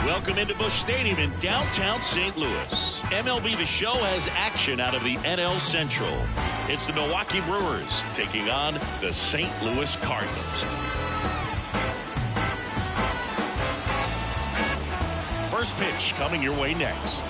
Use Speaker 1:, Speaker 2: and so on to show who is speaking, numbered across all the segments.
Speaker 1: Welcome into Busch Stadium in downtown St. Louis. MLB The Show has action out of the NL Central. It's the Milwaukee Brewers taking on the St. Louis Cardinals. First pitch coming your way next.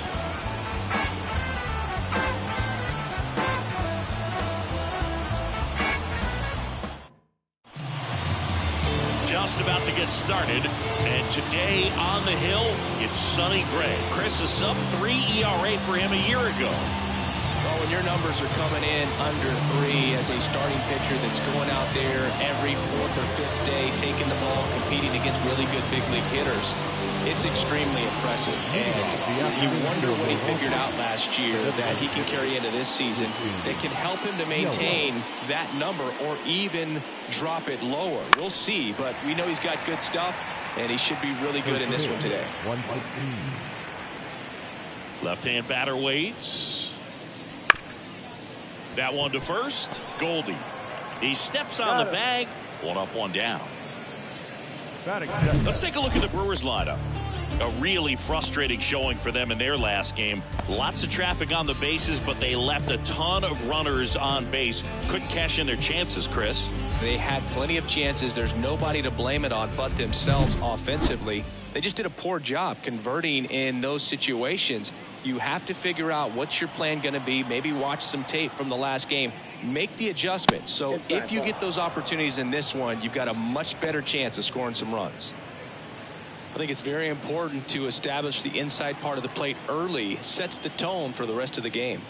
Speaker 1: Just about to get started, and today on the hill, it's Sonny Gray. Chris, a sub-3 ERA for him a year ago.
Speaker 2: Well, when your numbers are coming in under 3 as a starting pitcher that's going out there every 4th or 5th day, taking the ball, competing against really good big league hitters, it's extremely impressive. And you wonder what he figured out last year that he can carry into this season that can help him to maintain that number or even drop it lower. We'll see, but we know he's got good stuff, and he should be really good in this one today.
Speaker 1: Left-hand batter waits. That one to first. Goldie. He steps on the bag. One up, one down. Let's take a look at the Brewers lineup. A really frustrating showing for them in their last game. Lots of traffic on the bases, but they left a ton of runners on base. Couldn't cash in their chances, Chris.
Speaker 2: They had plenty of chances. There's nobody to blame it on but themselves offensively. They just did a poor job converting in those situations. You have to figure out what's your plan going to be. Maybe watch some tape from the last game. Make the adjustments. So if you get those opportunities in this one, you've got a much better chance of scoring some runs. I think it's very important to establish the inside part of the plate early. Sets the tone for the rest of the game.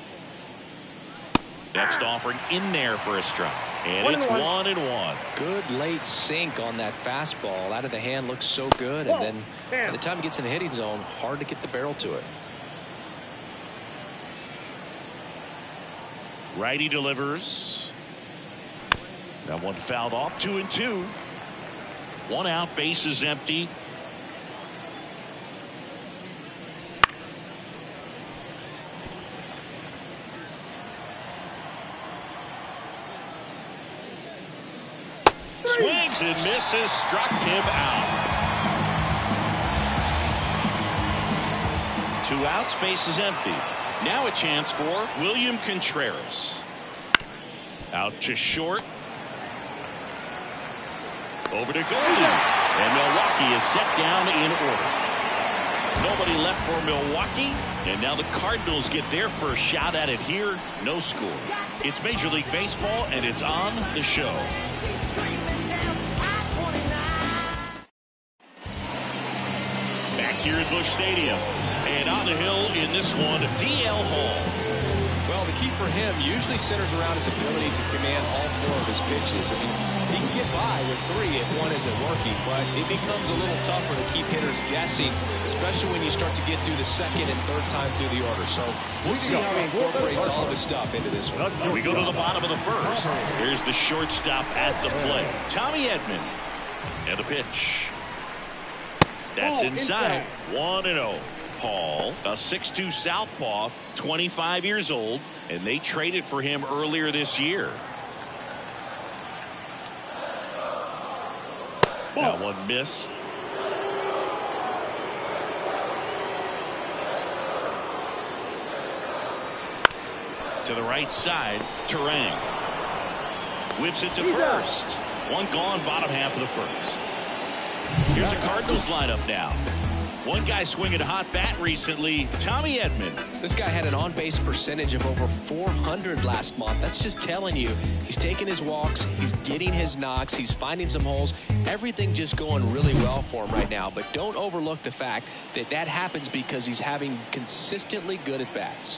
Speaker 1: Next offering in there for a strike. And it's 1-1.
Speaker 2: Good late sink on that fastball. Out of the hand looks so good. And then by the time it gets in the hitting zone, hard to get the barrel to it.
Speaker 1: Righty delivers. That one fouled off. 2-2. One out, base is empty. Swings and misses, struck him out. 2 outs, base is empty. Now a chance for William Contreras. Out to short. Over to Goldie. And Milwaukee is set down in order. Nobody left for Milwaukee. And now the Cardinals get their first shot at it here. No score. It's Major League Baseball, and it's on the show. Back here at Busch Stadium. And on the hill in this one, D.L. Hall.
Speaker 2: Well, the key for him usually centers around his ability to command all 4 of his pitches. I mean, he can get by with 3 if one isn't working, but it becomes a little tougher to keep hitters guessing, especially when you start to get through the 2nd and 3rd time through the order. So we'll see how he incorporates all of his stuff into this one.
Speaker 1: We go to the bottom of the 1st. Here's the shortstop at the plate, Tommy Edman. And the pitch. That's inside. 1-0. Hall, a 6'2 southpaw, 25 years old, and they traded for him earlier this year. That one missed. To the right side, Terang whips it to first. One gone, bottom half of the 1st. Here's the Cardinals lineup now. One guy swinging a hot bat recently, Tommy Edman.
Speaker 2: This guy had an on-base percentage of over 400 last month. That's just telling you he's taking his walks, he's getting his knocks, he's finding some holes. Everything just going really well for him right now. But don't overlook the fact that that happens because he's having consistently good at-bats.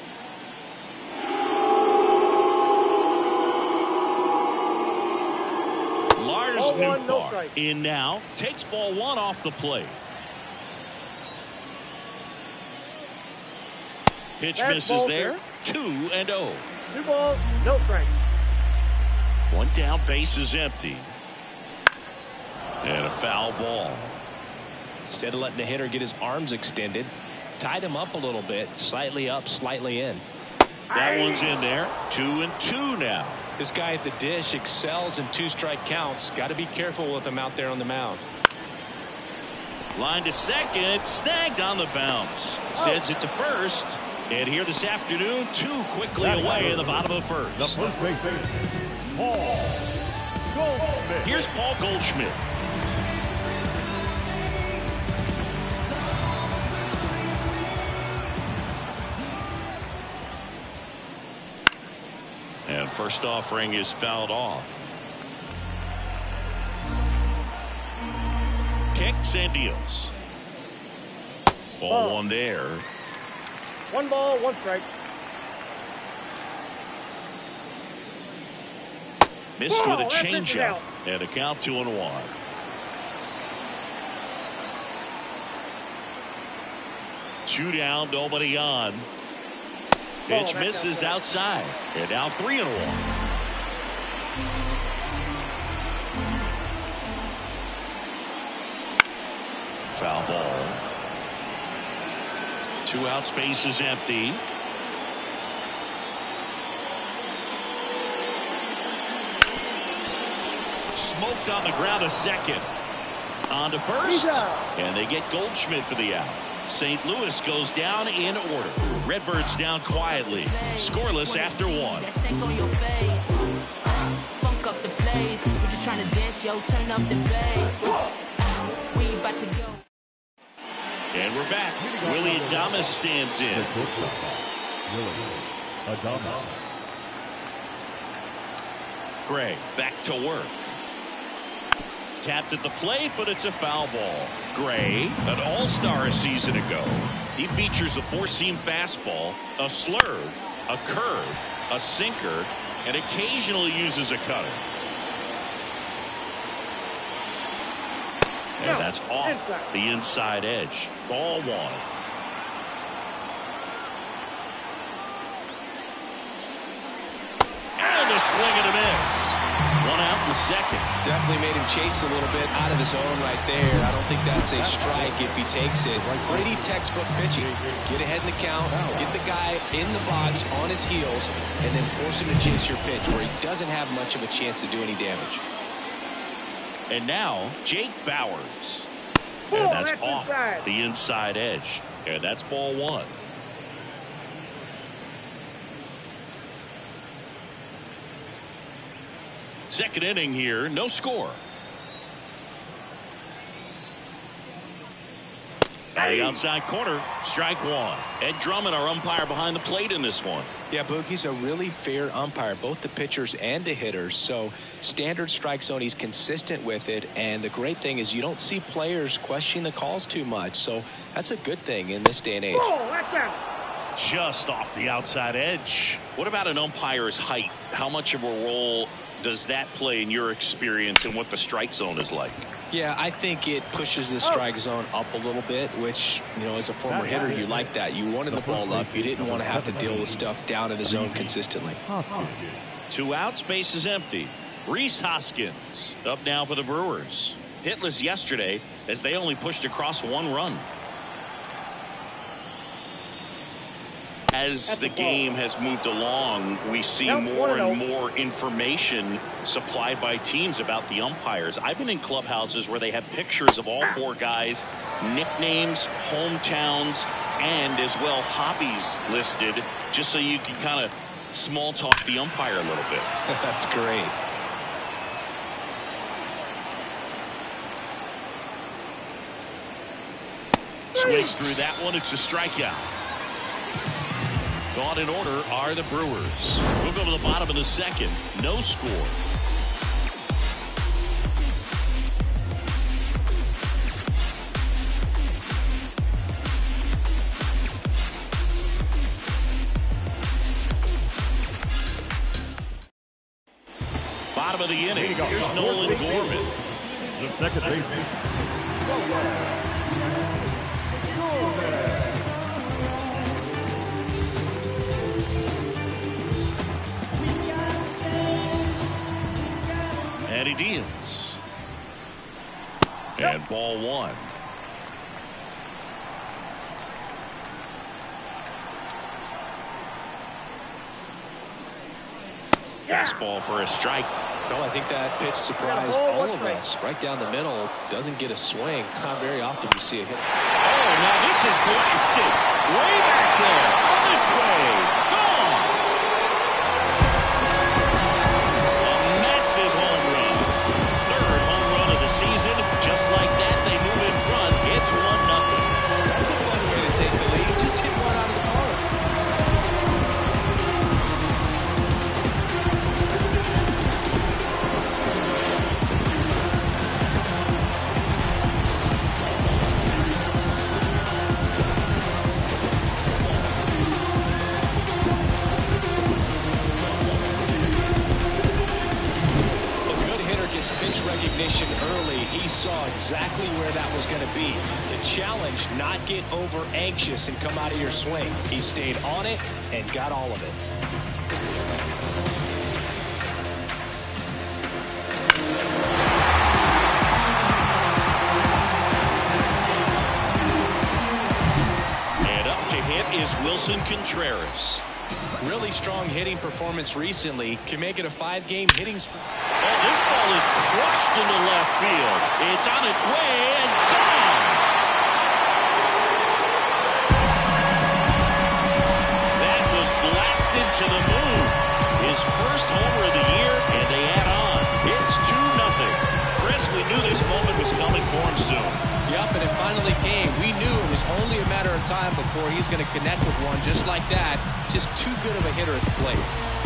Speaker 1: Lars Nootbaar in now, takes ball 1 off the plate. Pitch misses there. 2-0.
Speaker 3: 2 balls, no strikes.
Speaker 1: One down, base is empty. And a foul ball.
Speaker 2: Instead of letting the hitter get his arms extended, tied him up a little bit, slightly up, slightly in.
Speaker 1: That one's in there. 2-2 now.
Speaker 2: This guy at the dish excels in 2-strike counts. Got to be careful with him out there on the mound.
Speaker 1: Line to second, snagged on the bounce. Sends it to first. And here this afternoon, 2 quickly away in the bottom of the first.
Speaker 4: The first baseman, Paul Goldschmidt.
Speaker 1: Here's Paul Goldschmidt. And first offering is fouled off. Kicks and deals. Ball 1 there.
Speaker 3: 1 ball, 1 strike.
Speaker 1: Missed with a changeup. And a count 2-1. Two down, nobody on. Pitch misses outside. And now 3-1. Foul ball. 2 outs, base is empty. Smoked on the ground a second. On to first. And they get Goldschmidt for the out. St. Louis goes down in order. Redbirds down quietly. Scoreless after 1.
Speaker 5: Funk up the place. We're just trying to dance, yo. Turn up the bass. We about to go.
Speaker 1: And we're back. Willie Adames stands in. Gray back to work. Tapped at the plate, but it's a foul ball. Gray, an all-star a season ago. He features a 4-seam fastball, a slurve, a curve, a sinker, and occasionally uses a cutter. And that's off the inside edge. Ball 1. And a swing and a miss. 1 out in the second.
Speaker 2: Definitely made him chase a little bit out of the zone right there. I don't think that's a strike if he takes it. Pretty textbook pitching. Get ahead in the count, get the guy in the box on his heels, and then force him to chase your pitch where he doesn't have much of a chance to do any damage.
Speaker 1: And now, Jake Bauers. And that's off the inside edge. And that's ball 1. Second inning here, no score. On the outside corner, strike 1. Ed Drummond, our umpire behind the plate in this one.
Speaker 2: Yeah, Boog, he's a really fair umpire, both the pitchers and the hitters. So standard strike zone, he's consistent with it. And the great thing is you don't see players questioning the calls too much. So that's a good thing in this day and age.
Speaker 1: Just off the outside edge. What about an umpire's height? How much of a role does that play in your experience and what the strike zone is like?
Speaker 2: Yeah, I think it pushes the strike zone up a little bit, which, you know, as a former hitter, you like that. You wanted the ball up. You didn't want to have to deal with stuff down in the zone consistently.
Speaker 1: 2 outs, base is empty. Rhys Hoskins up now for the Brewers. Hitless yesterday as they only pushed across 1 run. As the game has moved along, we see more and more information supplied by teams about the umpires. I've been in clubhouses where they have pictures of all 4 guys, nicknames, hometowns, and as well hobbies listed, just so you can kind of small talk the umpire a little bit.
Speaker 2: That's great.
Speaker 1: Swings through that one. It's a strikeout. Gone in order are the Brewers. We'll go to the bottom of the second. No score. Bottom of the inning. Here's Nolan Gorman.
Speaker 4: The second baseman.
Speaker 1: And he deals. And ball 1. Fastball for a strike.
Speaker 2: Well, I think that pitch surprised all of us. Right down the middle, doesn't get a swing. Not very often you see a hit.
Speaker 1: Oh, now this is blasted. Way back there. On its way. Gone. A massive home run. Third home run of the season. Just like that, they move in front. It's 1-0.
Speaker 2: That's a fun way to take the lead. Just hit one out of the park. Recognition early. He saw exactly where that was going to be. The challenge, not get over anxious and come out of your swing. He stayed on it and got all of it.
Speaker 1: And up to hit is Wilson Contreras.
Speaker 2: Really strong hitting performance recently. Can make it a 5-game hitting streak.
Speaker 1: Oh, this ball is crushed into left field. It's on its way and gone. That was blasted to the moon. His first homer of the year, and they add on. It's 2-0. Chris, we knew this moment was coming for him soon.
Speaker 2: Yep, and it finally came. We knew it was only a matter of time before he's going to connect with one just like that. Just too good of a hitter at the plate.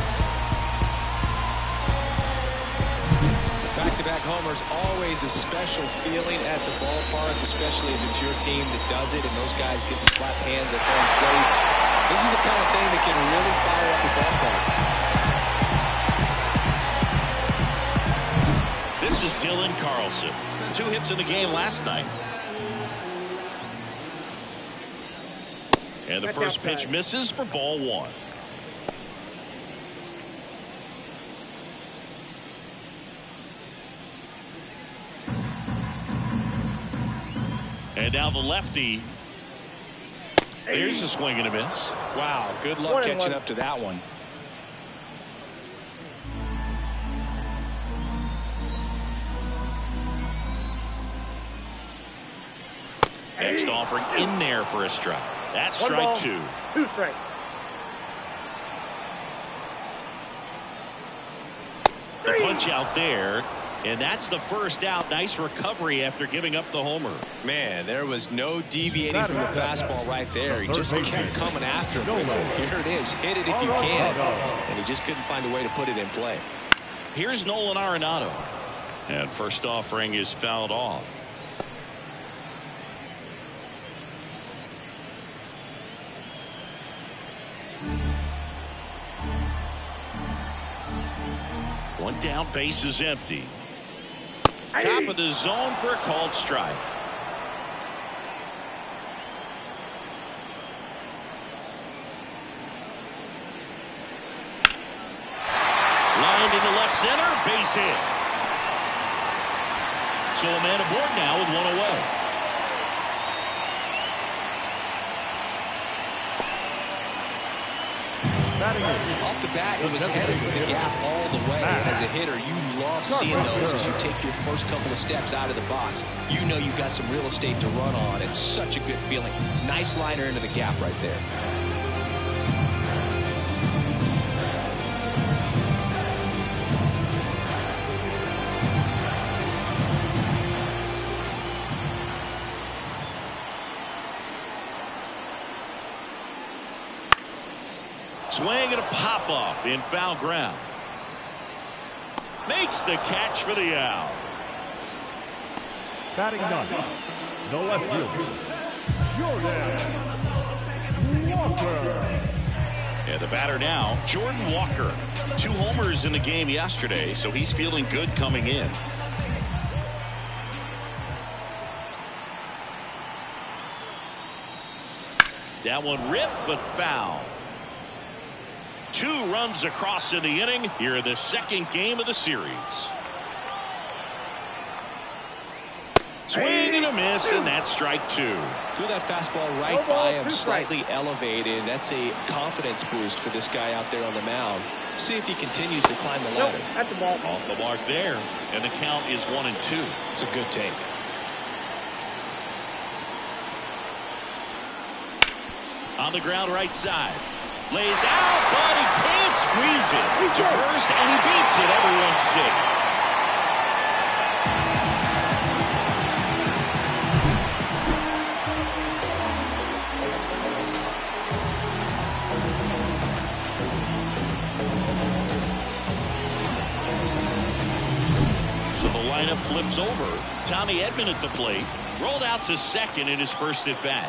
Speaker 2: Back-to-back homers, always a special feeling at the ballpark, especially if it's your team that does it and those guys get to slap hands at home plate. This is the kind of thing that can really fire up the ballpark.
Speaker 1: This is Dylan Carlson. 2 hits in the game last night. And the first pitch misses for ball 1. And now the lefty. Here's a swing and a miss.
Speaker 2: Wow, good luck catching up to that one.
Speaker 1: Next offering in there for a strike. That's strike 2.
Speaker 3: 2 strikes.
Speaker 1: The punch out there. And that's the first out. Nice recovery after giving up the homer.
Speaker 2: Man, there was no deviating from the fastball right there. He just kept coming after him. Here it is. Hit it if you can. And he just couldn't find a way to put it in play.
Speaker 1: Here's Nolan Arenado. And first offering is fouled off. One down, base is empty. Top of the zone for a called strike. Lined into left center, base hit. So a man aboard now with 1 away.
Speaker 2: Off the bat, it was headed for the gap all the way. As a hitter, you love seeing those as you take your first couple of steps out of the box. You know you've got some real estate to run on. It's such a good feeling. Nice liner into the gap right there.
Speaker 1: Swing and a pop-up in foul ground. Makes the catch for the out.
Speaker 4: Batting none. No left field. Jordan Walker.
Speaker 1: And the batter now, Jordan Walker. 2 homers in the game yesterday, so he's feeling good coming in. That one ripped, but foul. 2 runs across in the inning here in the second game of the series. Swing and a miss, and that's strike 2.
Speaker 2: Threw that fastball right by him, slightly elevated. That's a confidence boost for this guy out there on the mound. See if he continues to climb the ladder.
Speaker 3: Nope, at the ball.
Speaker 1: Off the mark there, and the count is 1-2.
Speaker 2: It's a good take.
Speaker 1: On the ground right side. Lays out, but he can't squeeze it. To first, and he beats it. Everyone's safe. So the lineup flips over. Tommy Edman at the plate. Rolled out to second in his first at bat.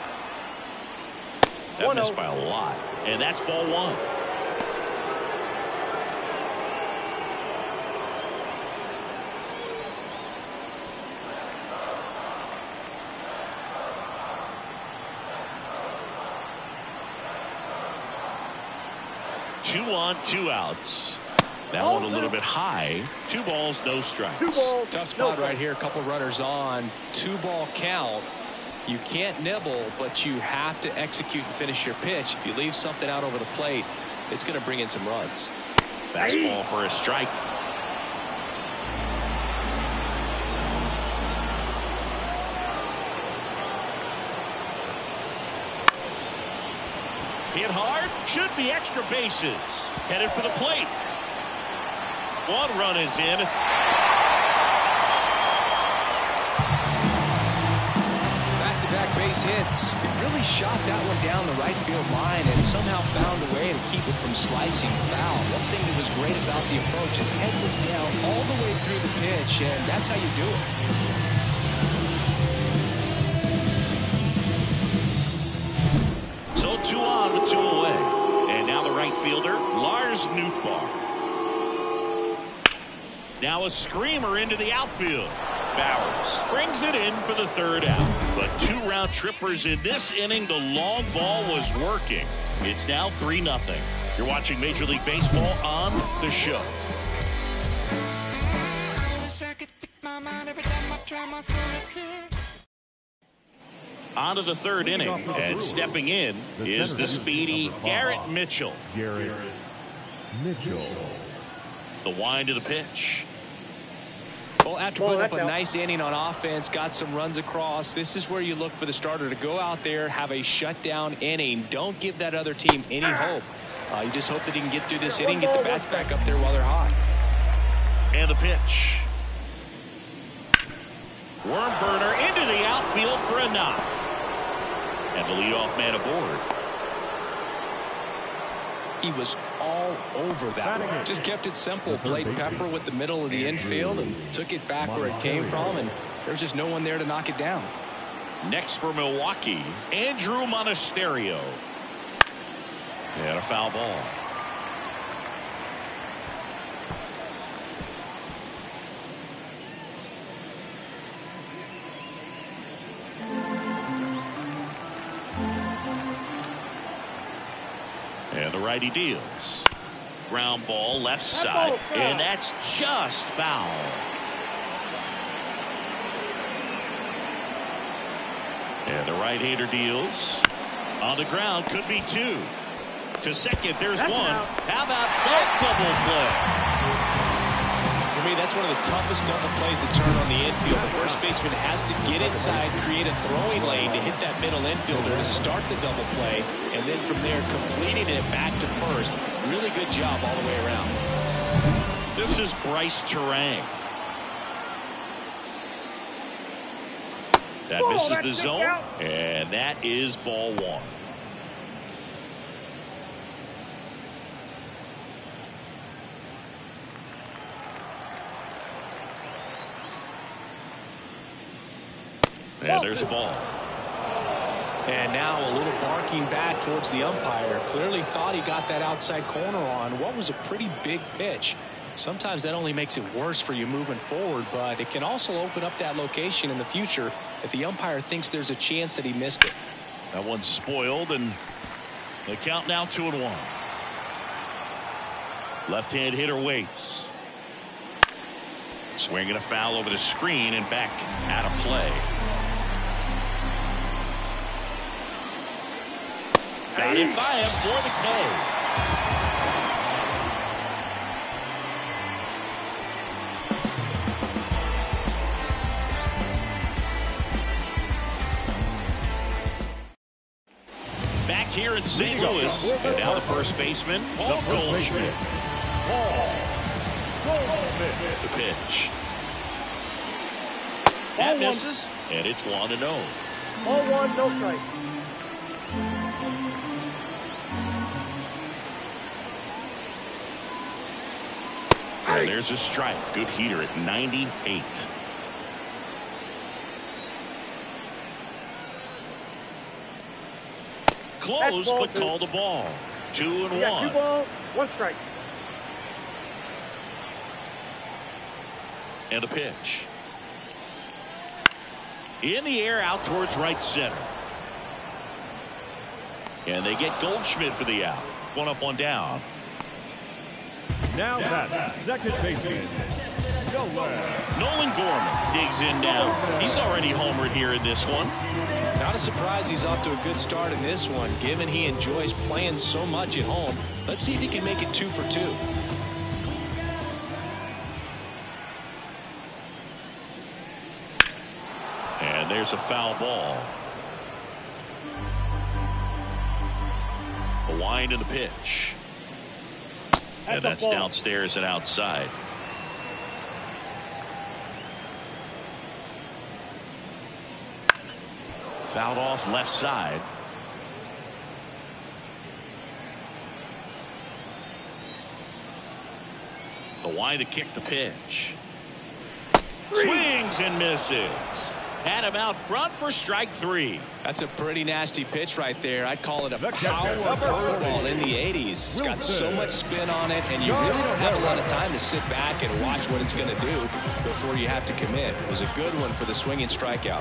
Speaker 1: That missed by a lot. And that's ball one. Two on, 2 outs. That one a little bit high. 2 balls, no strikes.
Speaker 2: Tough spot right here. A couple runners on. 2-ball count. You can't nibble, but you have to execute and finish your pitch. If you leave something out over the plate, it's going to bring in some runs.
Speaker 1: Fastball for a strike. Hit hard, should be extra bases. Headed for the plate. 1 run is in.
Speaker 2: Base hits. He really shot that one down the right field line and somehow found a way to keep it from slicing foul. One thing that was great about the approach, his head was down all the way through the pitch, and that's how you do
Speaker 1: it. So 2 on with 2 away. And now the right fielder, Lars Nootbaar. Now a screamer into the outfield. Bowers brings it in for the 3rd out. But 2 round trippers in this inning. The long ball was working. It's now 3-0. You're watching Major League Baseball on The Show. On to the 3rd inning. And stepping in is the speedy Garrett Mitchell.
Speaker 4: Garrett Mitchell.
Speaker 1: The wind of the pitch.
Speaker 2: Well, after putting up a nice inning on offense, got some runs across, this is where you look for the starter to go out there, have a shutdown inning. Don't give that other team any hope. You just hope that he can get through this inning, get the bats back up there while they're hot.
Speaker 1: And the pitch. Worm burner into the outfield for a knock. And the leadoff man aboard.
Speaker 2: He was all over that one. Just kept it simple. Played pepper with the middle of the infield and took it back where it came from, and there's just no one there to knock it down.
Speaker 1: Next for Milwaukee, Andrew Monasterio. And a foul ball. And the righty deals. Ground ball left side, and that's just foul. And the right-hander deals. On the ground, could be 2. To second, there's 1. How about that double play?
Speaker 2: For me, that's one of the toughest double plays to turn on the infield. The first baseman has to get inside, create a throwing lane to hit that middle infielder to start the double play, and then from there, completing it back to first. Really good job all the way around.
Speaker 1: This is Bryce Terang. That misses the zone, and that is ball 1. And there's a ball.
Speaker 2: And now a little barking back towards the umpire. Clearly thought he got that outside corner on what was a pretty big pitch. Sometimes that only makes it worse for you moving forward, but it can also open up that location in the future if the umpire thinks there's a chance that he missed it.
Speaker 1: That one's spoiled, and the count now 2-1. Left-hand hitter waits. Swinging a foul over the screen and back out of play. Got it by him for the K. here in St. Louis. And now the first baseman, Paul Goldschmidt. The pitch. That misses, and it's 1-0.
Speaker 3: 0-1, no strike.
Speaker 1: And there's a strike. Good heater at 98. Close, but called the ball. 2-1.
Speaker 3: 2 balls, 1 strike.
Speaker 1: And a pitch. In the air, out towards right center. And they get Goldschmidt for the out. 1 up, 1 down.
Speaker 4: Now that's second baseman.
Speaker 1: Nolan Gorman digs in now. He's already homered here in this one.
Speaker 2: Not a surprise he's off to a good start in this one, given he enjoys playing so much at home. Let's see if he can make it 2 for 2.
Speaker 1: And there's a foul ball. The wind and the pitch. And that's downstairs and outside. Fouled off left side. The wind to kick the pitch. Swings and misses. Had him out front for strike 3.
Speaker 2: That's a pretty nasty pitch right there. I'd call it a power curveball in the 80s. It's got so much spin on it, and you really don't have a lot of time to sit back and watch what it's going to do before you have to commit. It was a good one for the swinging strikeout.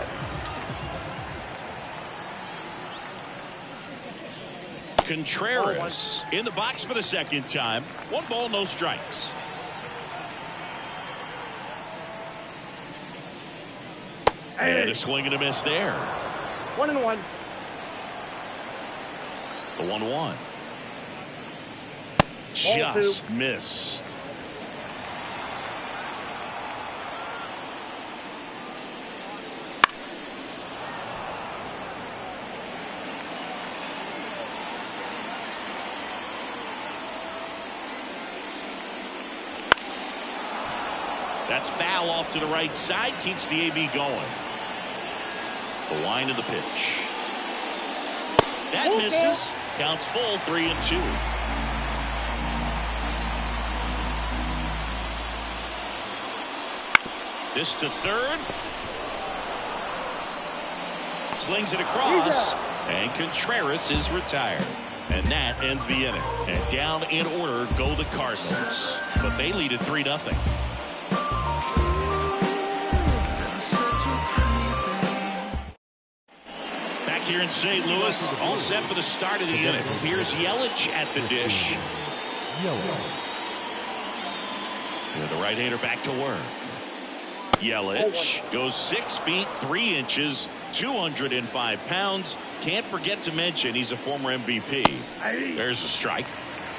Speaker 1: Contreras in the box for the second time. 1 ball, no strikes. And a swing and a miss there.
Speaker 3: 1-1.
Speaker 1: The 1-1. Just missed. That's foul off to the right side. Keeps the AB going. The wind of the pitch. That misses. Counts full, 3-2. This to third. Slings it across. And Contreras is retired. And that ends the inning. And down in order go the Cardinals. But they lead at 3-0. Here in St. Louis, all set for the start of the inning. Here's Yelich at the dish. And the right-hander back to work. Yelich goes 6 feet 3 inches, 205 pounds. Can't forget to mention he's a former MVP. There's a strike.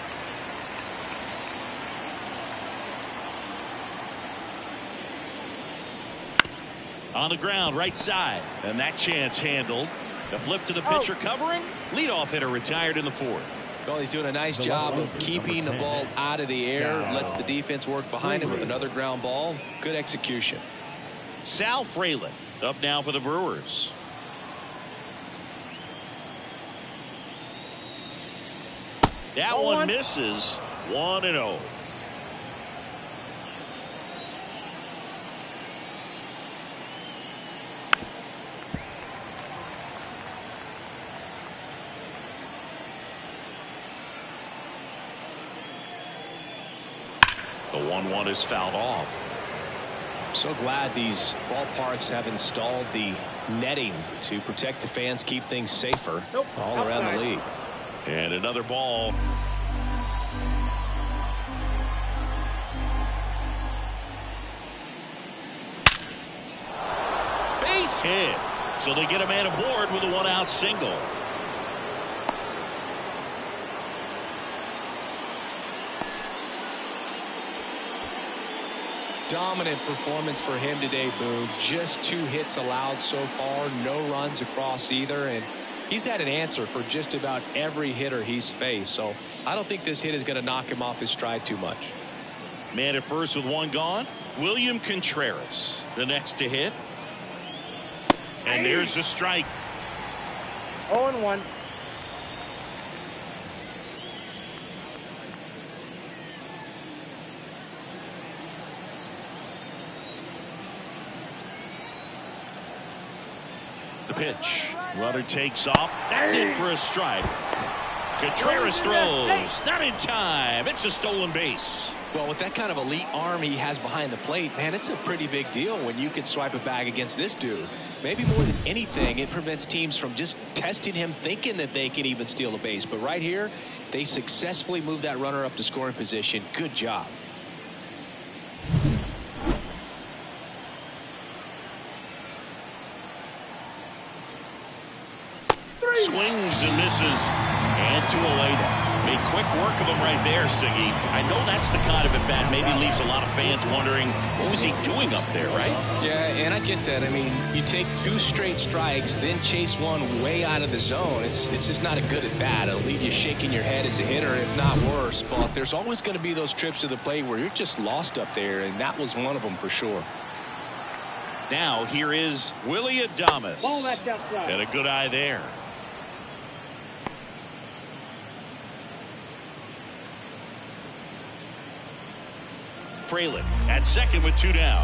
Speaker 1: On the ground, right side, and that chance handled. The flip to the pitcher covering. Leadoff hitter retired in the 4th.
Speaker 2: Well, he's doing a nice job of keeping the ball out of the air. Lets the defense work behind him with another ground ball. Good execution.
Speaker 1: Sal Frelick up now for the Brewers. That one misses. 1-0. The 1-1 is fouled off.
Speaker 2: So glad these ballparks have installed the netting to protect the fans, keep things safer all around the league.
Speaker 1: And another ball. Base hit. So they get a man aboard with a 1-out single.
Speaker 2: Dominant performance for him today, Boone. Just 2 hits allowed so far, no runs across either, and He's had an answer for just about every hitter he's faced, so I don't think this hit is going to knock him off his stride too much.
Speaker 1: Man at first with one gone. William Contreras, the next to hit. And there's the strike.
Speaker 3: 0-1.
Speaker 1: The pitch. Runner takes off. That's in for a strike. Contreras throws. Not in time. It's a stolen base.
Speaker 2: Well, with that kind of elite arm he has behind the plate, man, it's a pretty big deal when you can swipe a bag against this dude. Maybe more than anything, it prevents teams from just testing him thinking that they can even steal a base. But right here, they successfully move that runner up to scoring position. Good job.
Speaker 1: Swings and misses. And to away now. Made quick work of him right there, Siggy. I know that's the kind of at bat maybe leaves a lot of fans wondering what was he doing up there, right?
Speaker 2: Yeah, and I get that. I mean, you take 2 straight strikes, then chase one way out of the zone. It's just not a good at bat. It'll leave you shaking your head as a hitter, if not worse. But there's always going to be those trips to the plate where you're just lost up there, and that was one of them for sure.
Speaker 1: Now here is Willie Adames.
Speaker 3: Ball match outside.
Speaker 1: And a good eye there. Fraley at second with 2 down.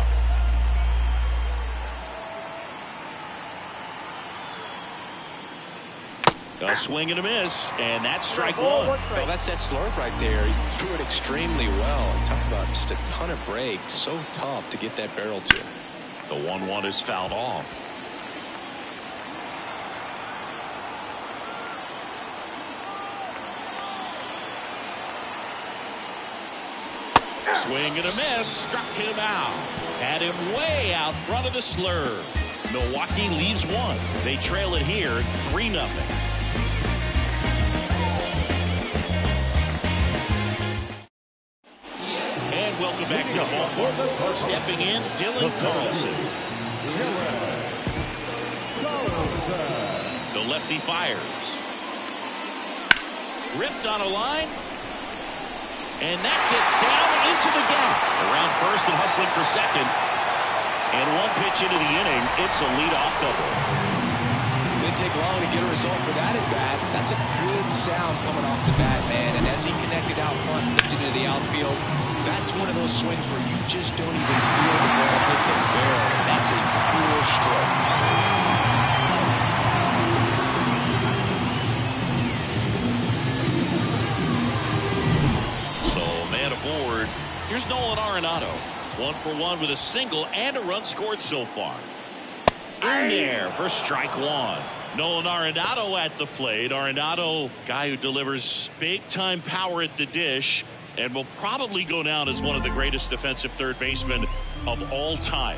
Speaker 1: A swing and a miss, and that's strike one.
Speaker 2: Well, that's that slurve right there. He threw it extremely well. Talk about just a ton of breaks. So tough to get that barrel to.
Speaker 1: The 1-1 is fouled off. Swing and a miss, struck him out. Had him way out front of the slurve. Milwaukee leaves one. They trail it here 3-0. And welcome back to the ballpark. Stepping in, Dylan Carlson. The lefty fires. Ripped on a line. And that gets down into the gap. Around first and hustling for second. And one pitch into the inning, it's a leadoff double.
Speaker 2: Didn't take long to get a result for that at bat. That's a good sound coming off the bat, man. And as he connected out front, lifted into the outfield, that's one of those swings where you just don't even feel the ball hit the barrel. That's a cool stroke.
Speaker 1: Aboard. Here's Nolan Arenado. 1 for 1 with a single and a run scored so far. In there for strike one. Nolan Arenado at the plate. Arenado, guy who delivers big time power at the dish and will probably go down as one of the greatest defensive third basemen of all time.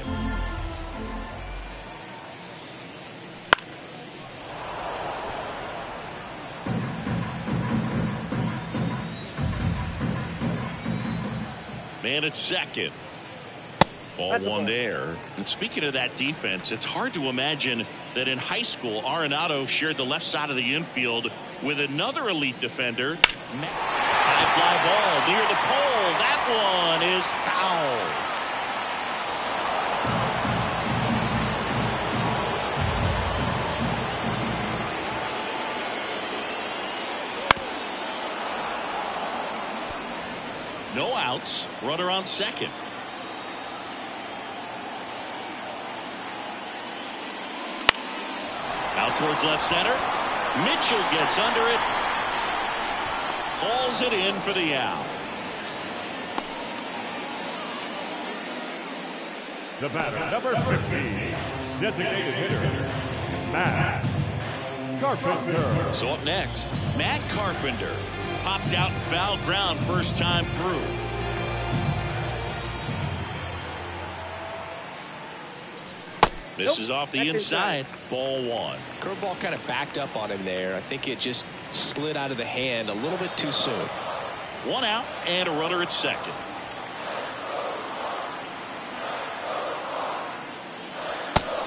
Speaker 1: Man at second. Ball one there. And speaking of that defense, it's hard to imagine that in high school, Arenado shared the left side of the infield with another elite defender. High fly ball near the pole. That one is foul. No outs. Runner on second. Out towards left center. Mitchell gets under it. Calls it in for the out.
Speaker 4: The batter, number 15, designated hitter, Matt Carpenter.
Speaker 1: So up next, Matt Carpenter. Popped out and foul ground first time through. Misses off the inside. Ball one.
Speaker 2: Curveball kind of backed up on him there. I think it just slid out of the hand a little bit too soon.
Speaker 1: 1 out and a runner at second.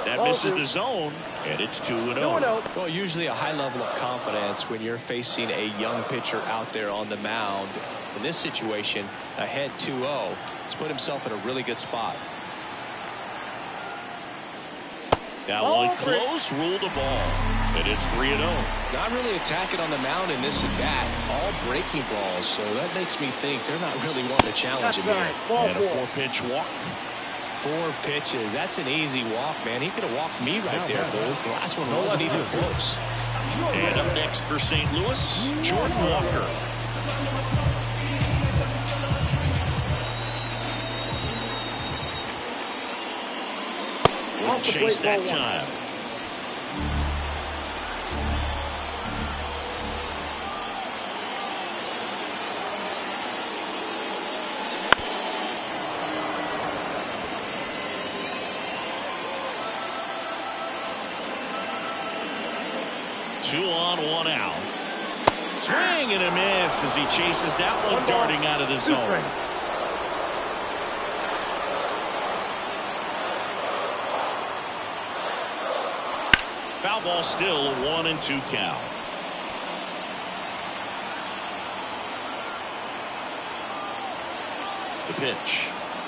Speaker 1: That misses the zone, and it's 2-0.
Speaker 2: Well, usually a high level of confidence when you're facing a young pitcher out there on the mound. In this situation, ahead 2-0. He's put himself in a really good spot.
Speaker 1: That one close, ruled a ball, and it's 3-0.
Speaker 2: Not really attacking on the mound in this at bat. All breaking balls, so that makes me think they're not really wanting to challenge him here.
Speaker 1: And a 4-pitch walk.
Speaker 2: 4 pitches. That's an easy walk, man. He could have walked me right there, Bull. The last one wasn't even close.
Speaker 1: And up next for St. Louis, Jordan Walker. Won't chase that time. Two on, 1 out. Swing and a miss as he chases that one darting out of the zone. Foul ball still, 1-2 count. The pitch.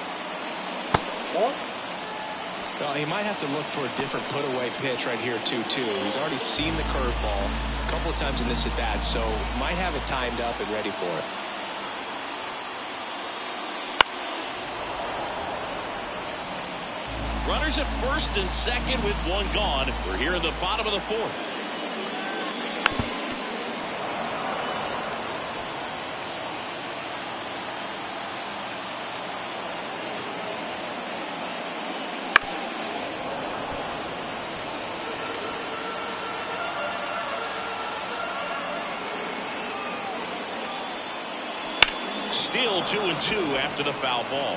Speaker 2: Well, he might have to look for a different put-away pitch right here, 2-2. He's already seen the curveball a couple of times in this at-bat, so might have it timed up and ready for it.
Speaker 1: Runners at first and second with 1 gone. We're here in the bottom of the 4th. Still 2-2 after the foul ball.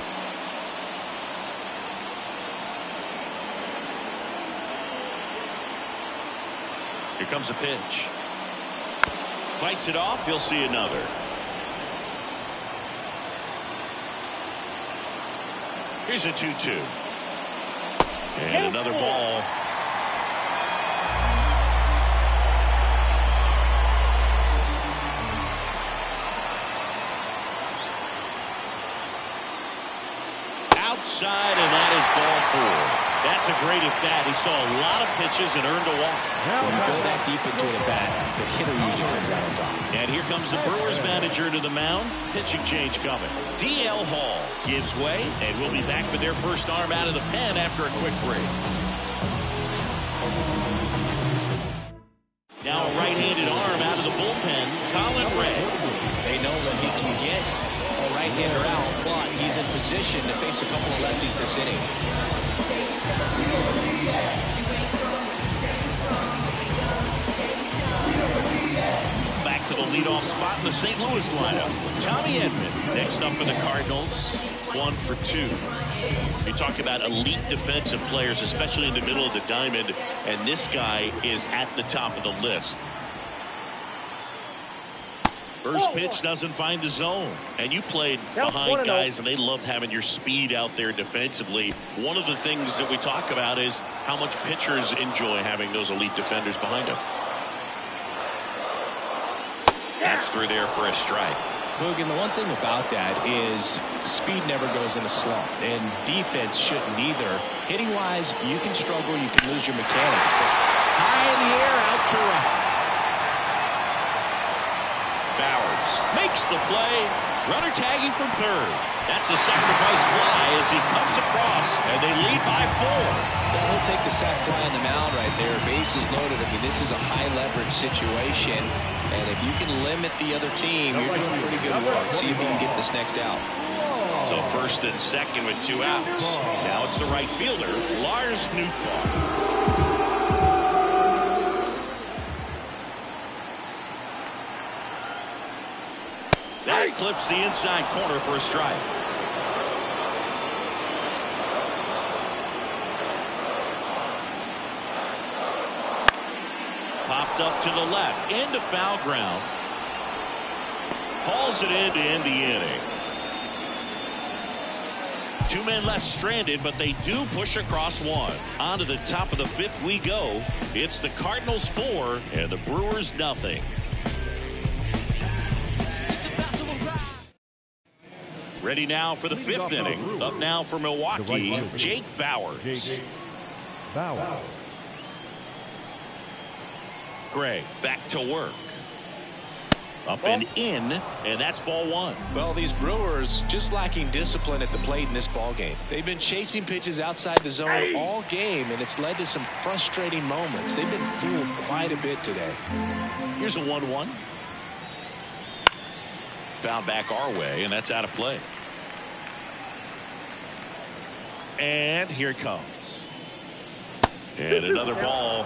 Speaker 1: Here comes a pitch. Fights it off. He'll see another. Here's a 2-2. And another ball. Outside, and that is ball 4. That's a great at-bat. He saw a lot of pitches and earned a walk.
Speaker 2: When you go that deep into an at-bat, the hitter usually comes out on top.
Speaker 1: And here comes the Brewers manager to the mound. Pitching change coming. D.L. Hall gives way, and we'll be back with their first arm out of the pen after a quick break. Now a right-handed arm out of the bullpen, Colin Ray.
Speaker 2: They know that he can get a right-hander out, but he's in position to face a couple of lefties this inning.
Speaker 1: Back to the leadoff spot in the St. Louis lineup. Tommy Edman next up for the Cardinals. 1 for 2. You talk about elite defensive players, especially in the middle of the diamond, and this guy is at the top of the list. First pitch doesn't find the zone. And you played behind guys, and they loved having your speed out there defensively. One of the things that we talk about is how much pitchers enjoy having those elite defenders behind them. That's through there for a strike.
Speaker 2: Boog, and the one thing about that is speed never goes in a slump, and defense shouldn't either. Hitting-wise, you can struggle, you can lose your mechanics, but high in the air, out to right.
Speaker 1: Bowers makes the play. Runner tagging from third. That's a sacrifice fly as he comes across, and they lead by 4.
Speaker 2: Well, he'll take the sac fly on the mound right there. Bases loaded. I mean, this is a high-leverage situation, and if you can limit the other team, you're doing pretty good work. See if you can get this next out.
Speaker 1: So first and second with 2 outs. Now it's the right fielder, Lars Nootbaar. That clips the inside corner for a strike. Popped up to the left, into foul ground. Hauls it in to end the inning. Two men left stranded, but they do push across one. On to the top of the fifth we go. It's the Cardinals 4 and the Brewers nothing. Ready now for the fifth inning. Up now for Milwaukee, Jake Bauers. Gray back to work. Up and in, and that's ball one.
Speaker 2: Well, these Brewers just lacking discipline at the plate in this ball game. They've been chasing pitches outside the zone all game, and it's led to some frustrating moments. They've been fooled quite a bit today.
Speaker 1: Here's a 1-1. Found back our way, and that's out of play. And here it comes. And another ball.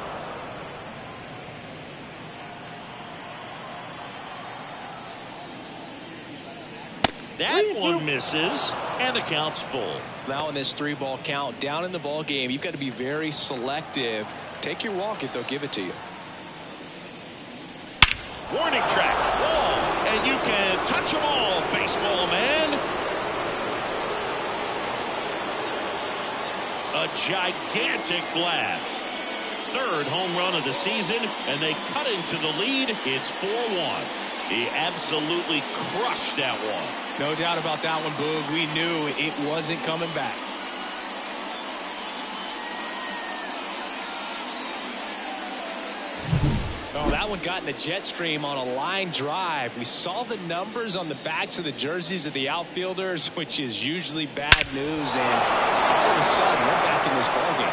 Speaker 1: That one misses, and the count's full.
Speaker 2: Now in this 3-ball count, down in the ball game, you've got to be very selective. Take your walk if they'll give it to you.
Speaker 1: Warning track, wall, and you can touch them all, baseball man. A gigantic blast. Third home run of the season, and they cut into the lead. It's 4-1. He absolutely crushed that one.
Speaker 2: No doubt about that one, Boog. We knew it wasn't coming back. Oh, that one got in the jet stream on a line drive. We saw the numbers on the backs of the jerseys of the outfielders, which is usually bad news, and all of a sudden we're back in this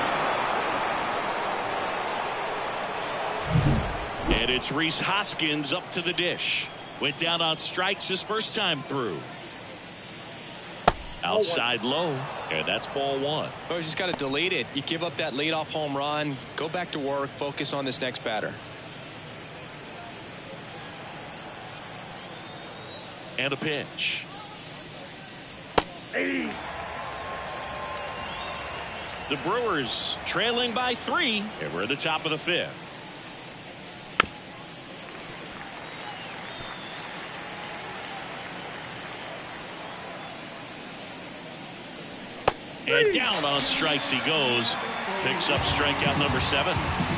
Speaker 2: ball game.
Speaker 1: And it's Rhys Hoskins up to the dish. Went down on strikes his first time through. Outside low, and that's ball one.
Speaker 2: Oh, you just got to delete it. You give up that leadoff home run, go back to work, focus on this next batter.
Speaker 1: And a pitch. The Brewers trailing by 3, and we're at the top of the fifth. And down on strikes he goes. Picks up strikeout number 7.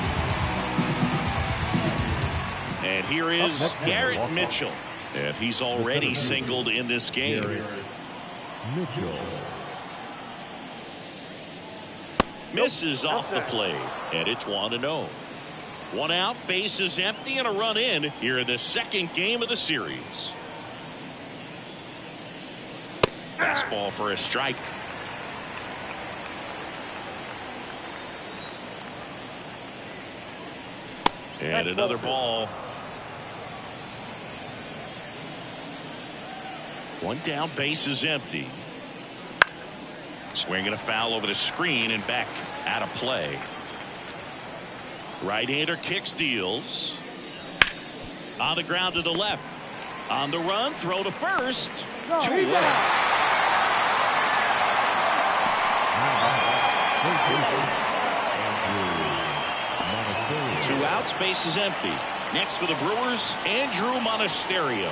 Speaker 1: And here is Garrett Mitchell. And he's already singled in this game. Misses off the plate. And it's 1-0. One out, bases empty, and a run in here in the second game of the series. Fastball for a strike. And another ball. One down, base is empty. Swinging a foul over the screen and back out of play. Right-hander kicks, deals. On the ground to the left. On the run, throw to first. 2 Two outs, base is empty. Next for the Brewers, Andrew Monasterio.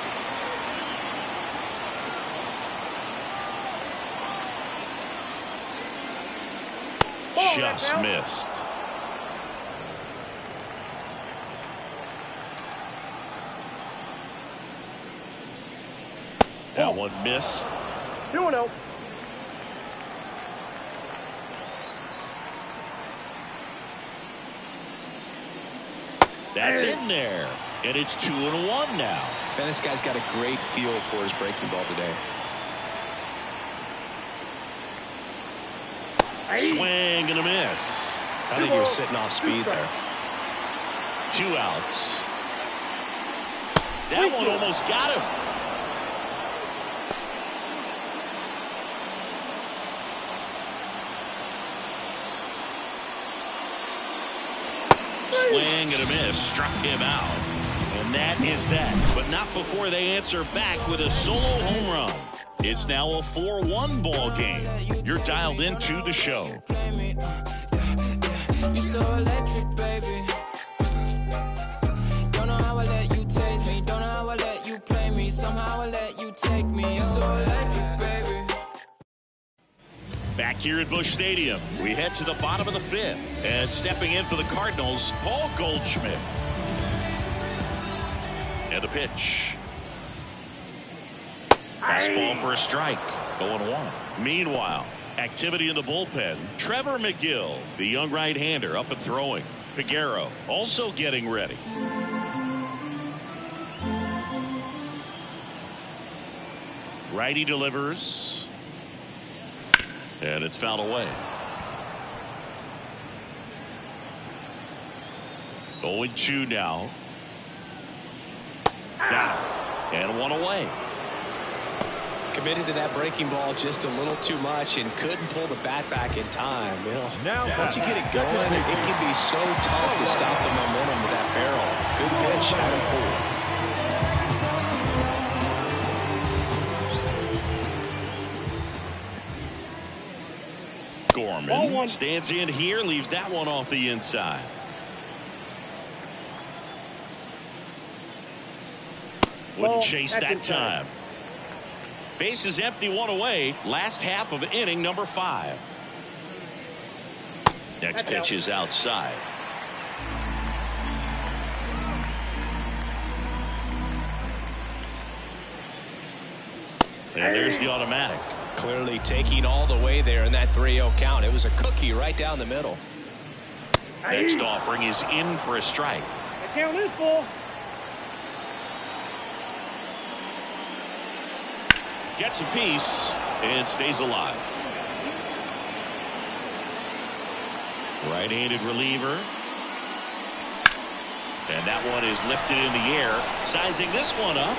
Speaker 1: Just missed. That one missed.
Speaker 3: 2-0.
Speaker 1: That's in there. And it's 2-1 now.
Speaker 2: And this guy's got a great feel for his breaking ball today.
Speaker 1: Swing and a miss.
Speaker 2: I think he was sitting off speed there.
Speaker 1: 2 outs. That one almost got him. Swing and a miss. Struck him out. And that is that. But not before they answer back with a solo home run. It's now a 4-1 ball game. You're dialed into the show.
Speaker 5: You're so electric, baby. Don't know how I let you taste me. Don't know how I let you play me. Somehow I let you take me. You're so electric, baby.
Speaker 1: Back here at Busch Stadium, we head to the bottom of the 5th. And stepping in for the Cardinals, Paul Goldschmidt. And the pitch. Fastball for a strike. 0-1. Meanwhile, activity in the bullpen. Trevor McGill, the young right-hander, up and throwing. Figueroa also getting ready. Righty delivers. And it's fouled away. 0-2 now. Down. And one away.
Speaker 2: Committed to that breaking ball just a little too much and couldn't pull the bat back in time.
Speaker 4: Now
Speaker 2: once you get it going, it can be so tough to stop the momentum with that barrel. Good pitch, out and
Speaker 1: pull. Gorman stands in here, leaves that one off the inside. Wouldn't chase that time. Base is empty, one away. Last half of inning number 5. Next pitch is outside. And there's the automatic.
Speaker 2: Clearly taking all the way there in that 3-0 count. It was a cookie right down the middle.
Speaker 1: Next offering is in for a strike.
Speaker 3: The count is full.
Speaker 1: Gets a piece and stays alive. Right-handed reliever. And that one is lifted in the air. Sizing this one up.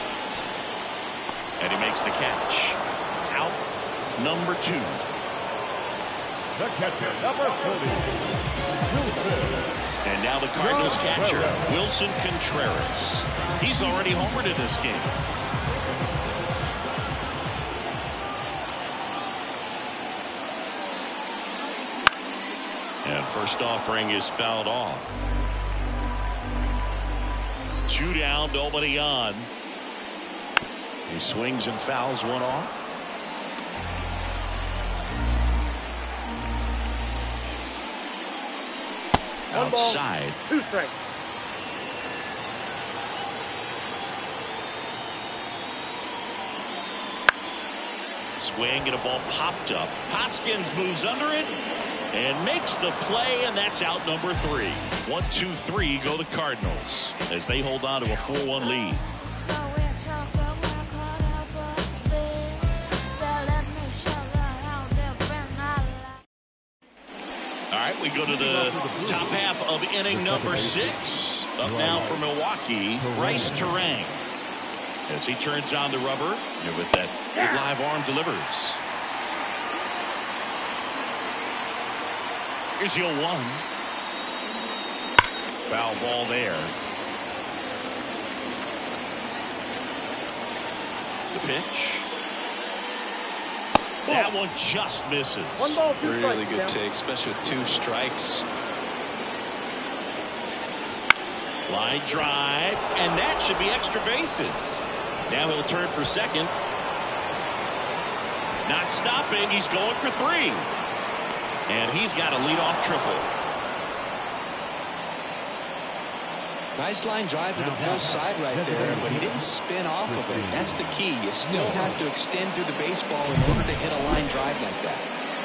Speaker 1: And he makes the catch. Out number 2.
Speaker 4: The catcher, number 30.
Speaker 1: And now the Cardinals catcher, Wilson Contreras. He's already homered in this game. And first offering is fouled off. 2 down, nobody on. He swings and fouls one off. Outside.
Speaker 3: 2 strikes.
Speaker 1: Swing and a ball popped up. Hoskins moves under it and makes the play, and that's out number 3. 1, 2, 3 go the Cardinals as they hold on to a 4-1 lead. All right, we go to the top half of inning number 6. Up now for Milwaukee, Bryce Terang. As he turns on the rubber and with that big live arm delivers. Here's the 0-1. Foul ball there. The pitch. That one just misses.
Speaker 3: 1 ball, 2 strikes.
Speaker 2: Really good take, especially with 2 strikes.
Speaker 1: Line drive, and that should be extra bases. Now he'll turn for second. Not stopping, he's going for 3. And he's got a leadoff triple.
Speaker 2: Nice line drive to the pull side right there, but he didn't spin off of it. That's the key. You still have to extend through the baseball in order to hit a line drive like that.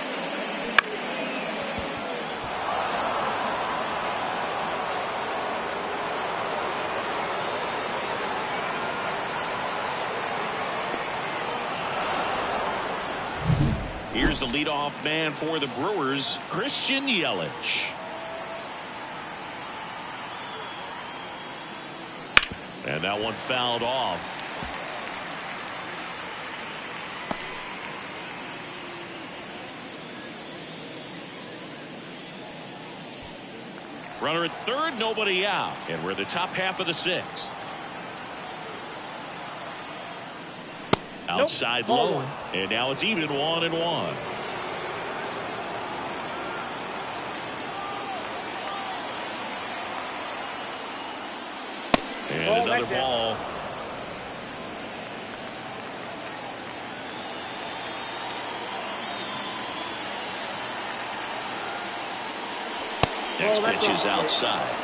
Speaker 1: Here's the leadoff man for the Brewers, Christian Yelich. And that one fouled off. Runner at third, nobody out. And we're at the top half of the 6th. Outside low. And now it's even 1-1. And another ball. Next pitch is outside.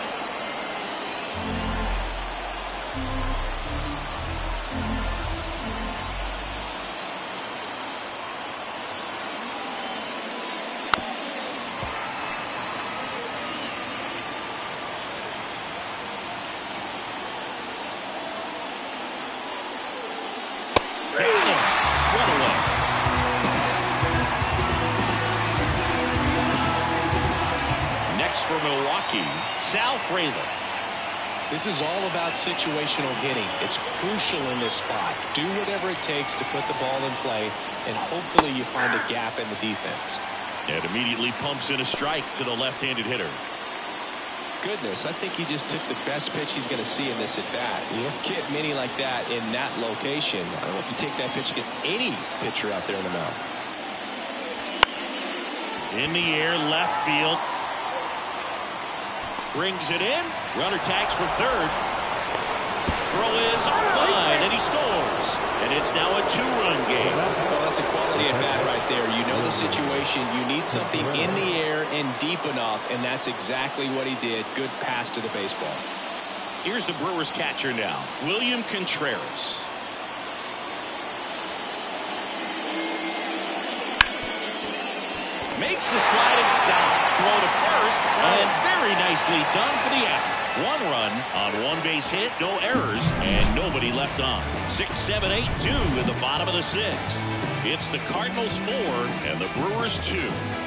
Speaker 1: For Milwaukee, Sal Fraley.
Speaker 2: This is all about situational hitting. It's crucial in this spot. Do whatever it takes to put the ball in play, and hopefully you find a gap in the defense.
Speaker 1: And immediately pumps in a strike to the left-handed hitter.
Speaker 2: Goodness, I think he just took the best pitch he's going to see in this at-bat. You don't get many like that in that location. I don't know if you take that pitch against any pitcher out there in the mound.
Speaker 1: In the air, left field. Brings it in. Runner tags for third. Throw is offline, and he scores. And it's now a two-run game.
Speaker 2: Well, that's a quality at bat right there. You know the situation. You need something in the air and deep enough, and that's exactly what he did. Good pass to the baseball.
Speaker 1: Here's the Brewers catcher now, William Contreras. Makes the sliding stop. Throw to first, and very nicely done for the out. One run on one base hit, no errors, and nobody left on. 6-7-8-2 in the bottom of the sixth. It's the Cardinals 4 and the Brewers 2.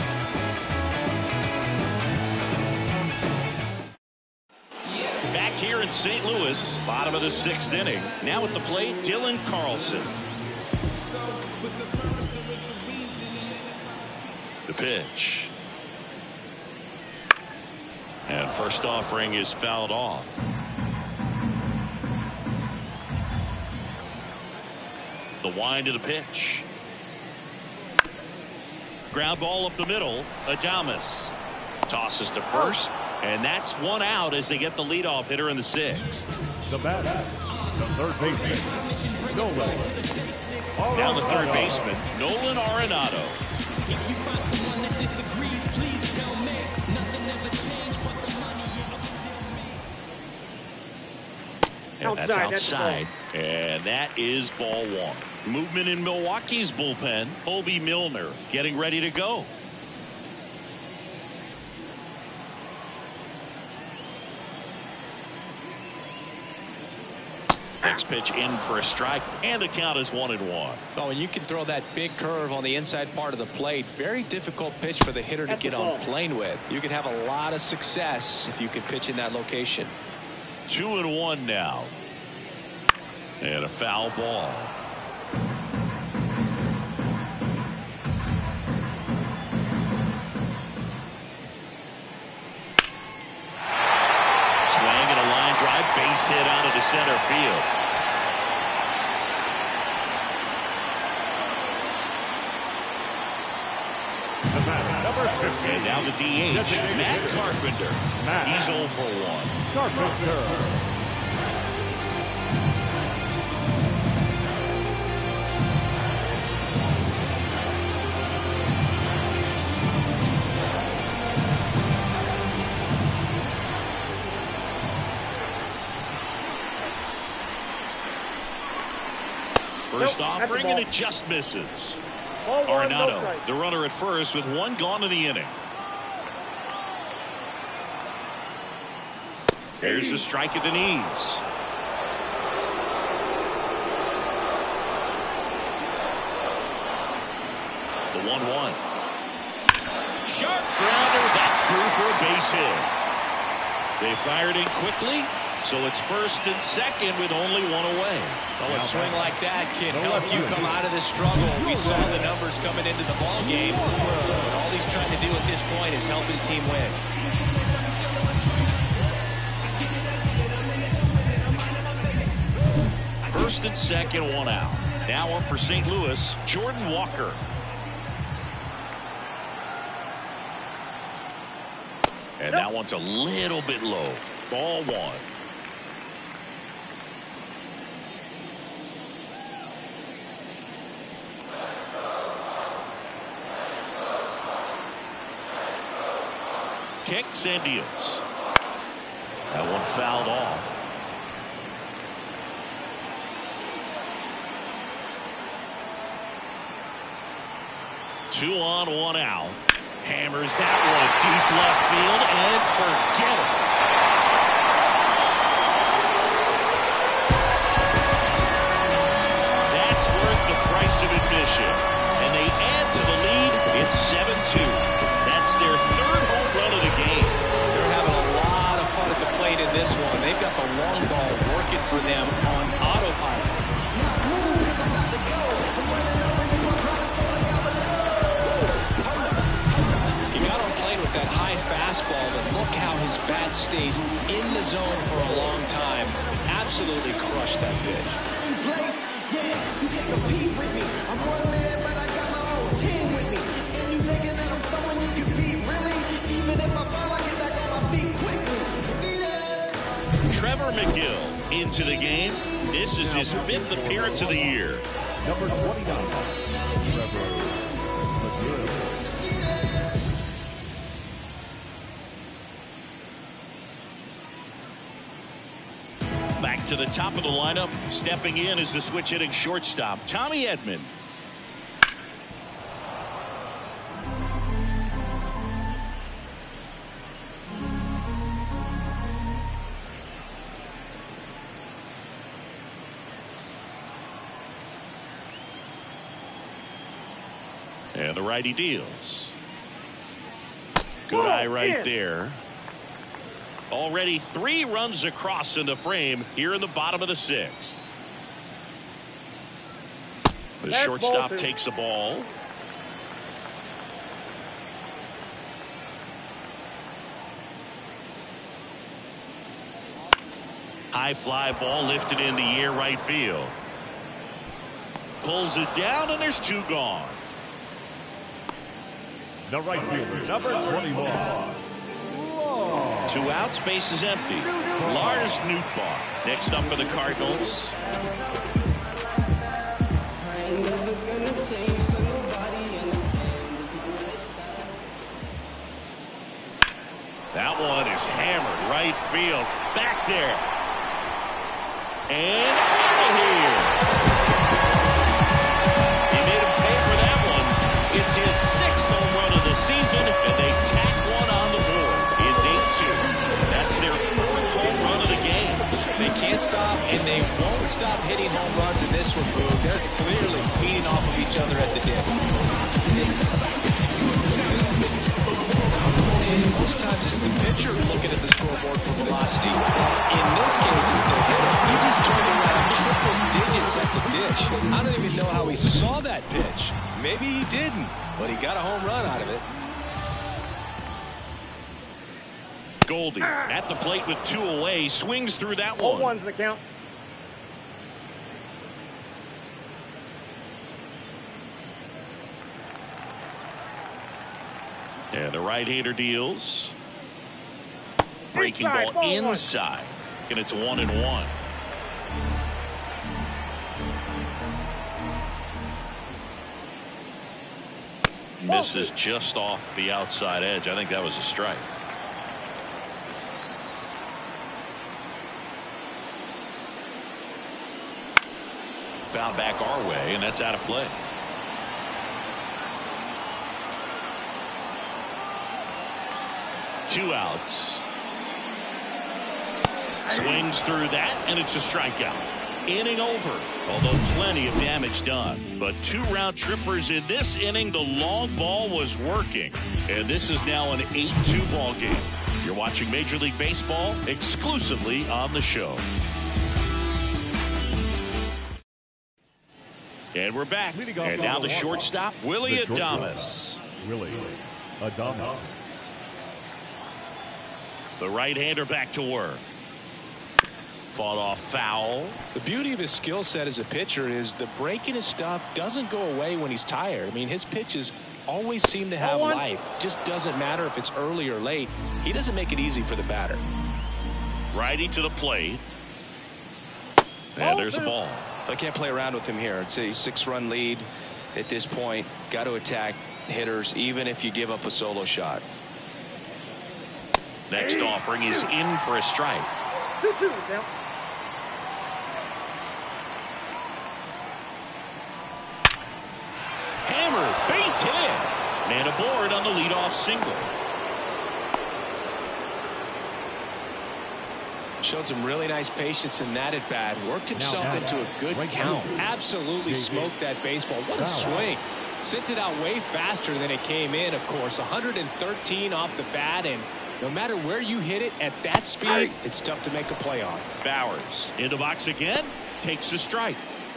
Speaker 1: Back here in St. Louis, bottom of the sixth inning. Now at the plate, Dylan Carlson. The pitch. And first offering is fouled off. The wind of the pitch. Ground ball up the middle. Adames tosses to first. And that's one out as they get the leadoff hitter in the sixth.
Speaker 4: The batter, the third baseman, Nolan.
Speaker 1: Now the third baseman, Nolan Arenado.
Speaker 6: If you find someone that disagrees, please tell me. Nothing ever changed but the money
Speaker 1: And that's outside. And that is ball one. Movement in Milwaukee's bullpen. Kobe Milner getting ready to go. Next pitch in for a strike, and the count is 1-1.
Speaker 2: Oh, and you can throw that big curve on the inside part of the plate. Very difficult pitch for the hitter to get on plane with. You can have a lot of success if you can pitch in that location.
Speaker 1: 2-1 now. And a foul ball. Swing and a line drive, base hit out of the center field. And now the DH, Matt Carpenter. He's 0 for 1.
Speaker 4: Carpenter.
Speaker 1: First offering, and it just misses. Arenado, the runner at first with one gone in the inning. Here's the strike at the knees. The 1-1. Sharp grounder, that's through for a base hit. They fired in quickly, so it's first and second with only one away.
Speaker 2: Well, a swing like that can help you come out of this struggle. We saw the numbers coming into the ball game. And all he's trying to do at this point is help his team win.
Speaker 1: First and second, one out. Now up for St. Louis, Jordan Walker. And that one's a little bit low. Ball one. kicks and deals. That one fouled off. Two on, one out. Hammers that one deep left field and forget it. That's worth the price of admission. And they add to the lead. It's 7-2. That's their third home run of the game.
Speaker 2: They're having a lot of fun at the plate in this one. They've got the long ball working for them on autopilot. That high fastball, but look how his bat stays in the zone for a long time. Absolutely crushed that pitch.
Speaker 7: Yeah, you can't compete with me. I'm one man, but I got my whole team with me. And you thinking that I'm someone you can beat, really? Even if I fall, I get back on my feet quickly.
Speaker 1: Trevor McGill into the game. This is his 5th appearance of the year.
Speaker 4: Number 29, Trevor McGill.
Speaker 1: Back to the top of the lineup. Stepping in is the switch hitting shortstop, Tommy Edman. And the righty deals. Good eye right there. Already 3 runs across in the frame here in the bottom of the 6th. The shortstop takes the ball. High fly ball lifted in the air right field. Pulls it down and there's 2 gone.
Speaker 4: The right fielder, number 21.
Speaker 1: 2 outs, base is empty. Lars Nootbaar next up for the Cardinals. That one is hammered right field. Back there. And out of here. He made him pay for that one. It's his 6th home run of the season, and they tack one on the board. It's 8-2. That's their 4th home run of the game.
Speaker 2: They can't stop, and they won't stop hitting home runs in this one, Boog. They're clearly feeding off of each other at the dip. Most times it's the pitcher looking at the scoreboard for velocity. In this case, it's the hitter. He just turned around triple digits at the dish. I don't even know how he saw that pitch. Maybe he didn't, but he got a home run out of it.
Speaker 1: Goldie at the plate with 2 away, swings through that one.
Speaker 3: 0-1's the count.
Speaker 1: And the right-hander deals. Breaking
Speaker 3: Inside,
Speaker 1: ball
Speaker 3: ball
Speaker 1: inside. And it's 1-1. Misses just off the outside edge. I think that was a strike. Foul back our way, and that's out of play. Two outs. Swings through that, and it's a strikeout. Inning over, although plenty of damage done. But 2 round trippers in this inning. The long ball was working. And this is now an 8-2 ball game. You're watching Major League Baseball exclusively on the show. And we're back. And now the shortstop, Willie Adames.
Speaker 4: Willie Adames.
Speaker 1: The right-hander back to work. Fought off foul.
Speaker 2: The beauty of his skill set as a pitcher is the break in his stuff doesn't go away when he's tired. I mean, his pitches always seem to have life. Just doesn't matter if it's early or late. He doesn't make it easy for the batter.
Speaker 1: Righty to the plate. And there's a ball.
Speaker 2: I can't play around with him here. It's a 6-run lead at this point. Got to attack hitters even if you give up a solo shot.
Speaker 1: Next offering is in for a strike.
Speaker 3: 2-2 now.
Speaker 1: Hammer, base hit. Man aboard on the leadoff single.
Speaker 2: Showed some really nice patience in that at bat. Worked himself into a good count. Absolutely smoked that baseball. What a swing. Sent it out way faster than it came in, of course. 113 off the bat, and no matter where you hit it at that speed, it's tough to make a play on.
Speaker 1: Bowers in the box again. Takes a strike.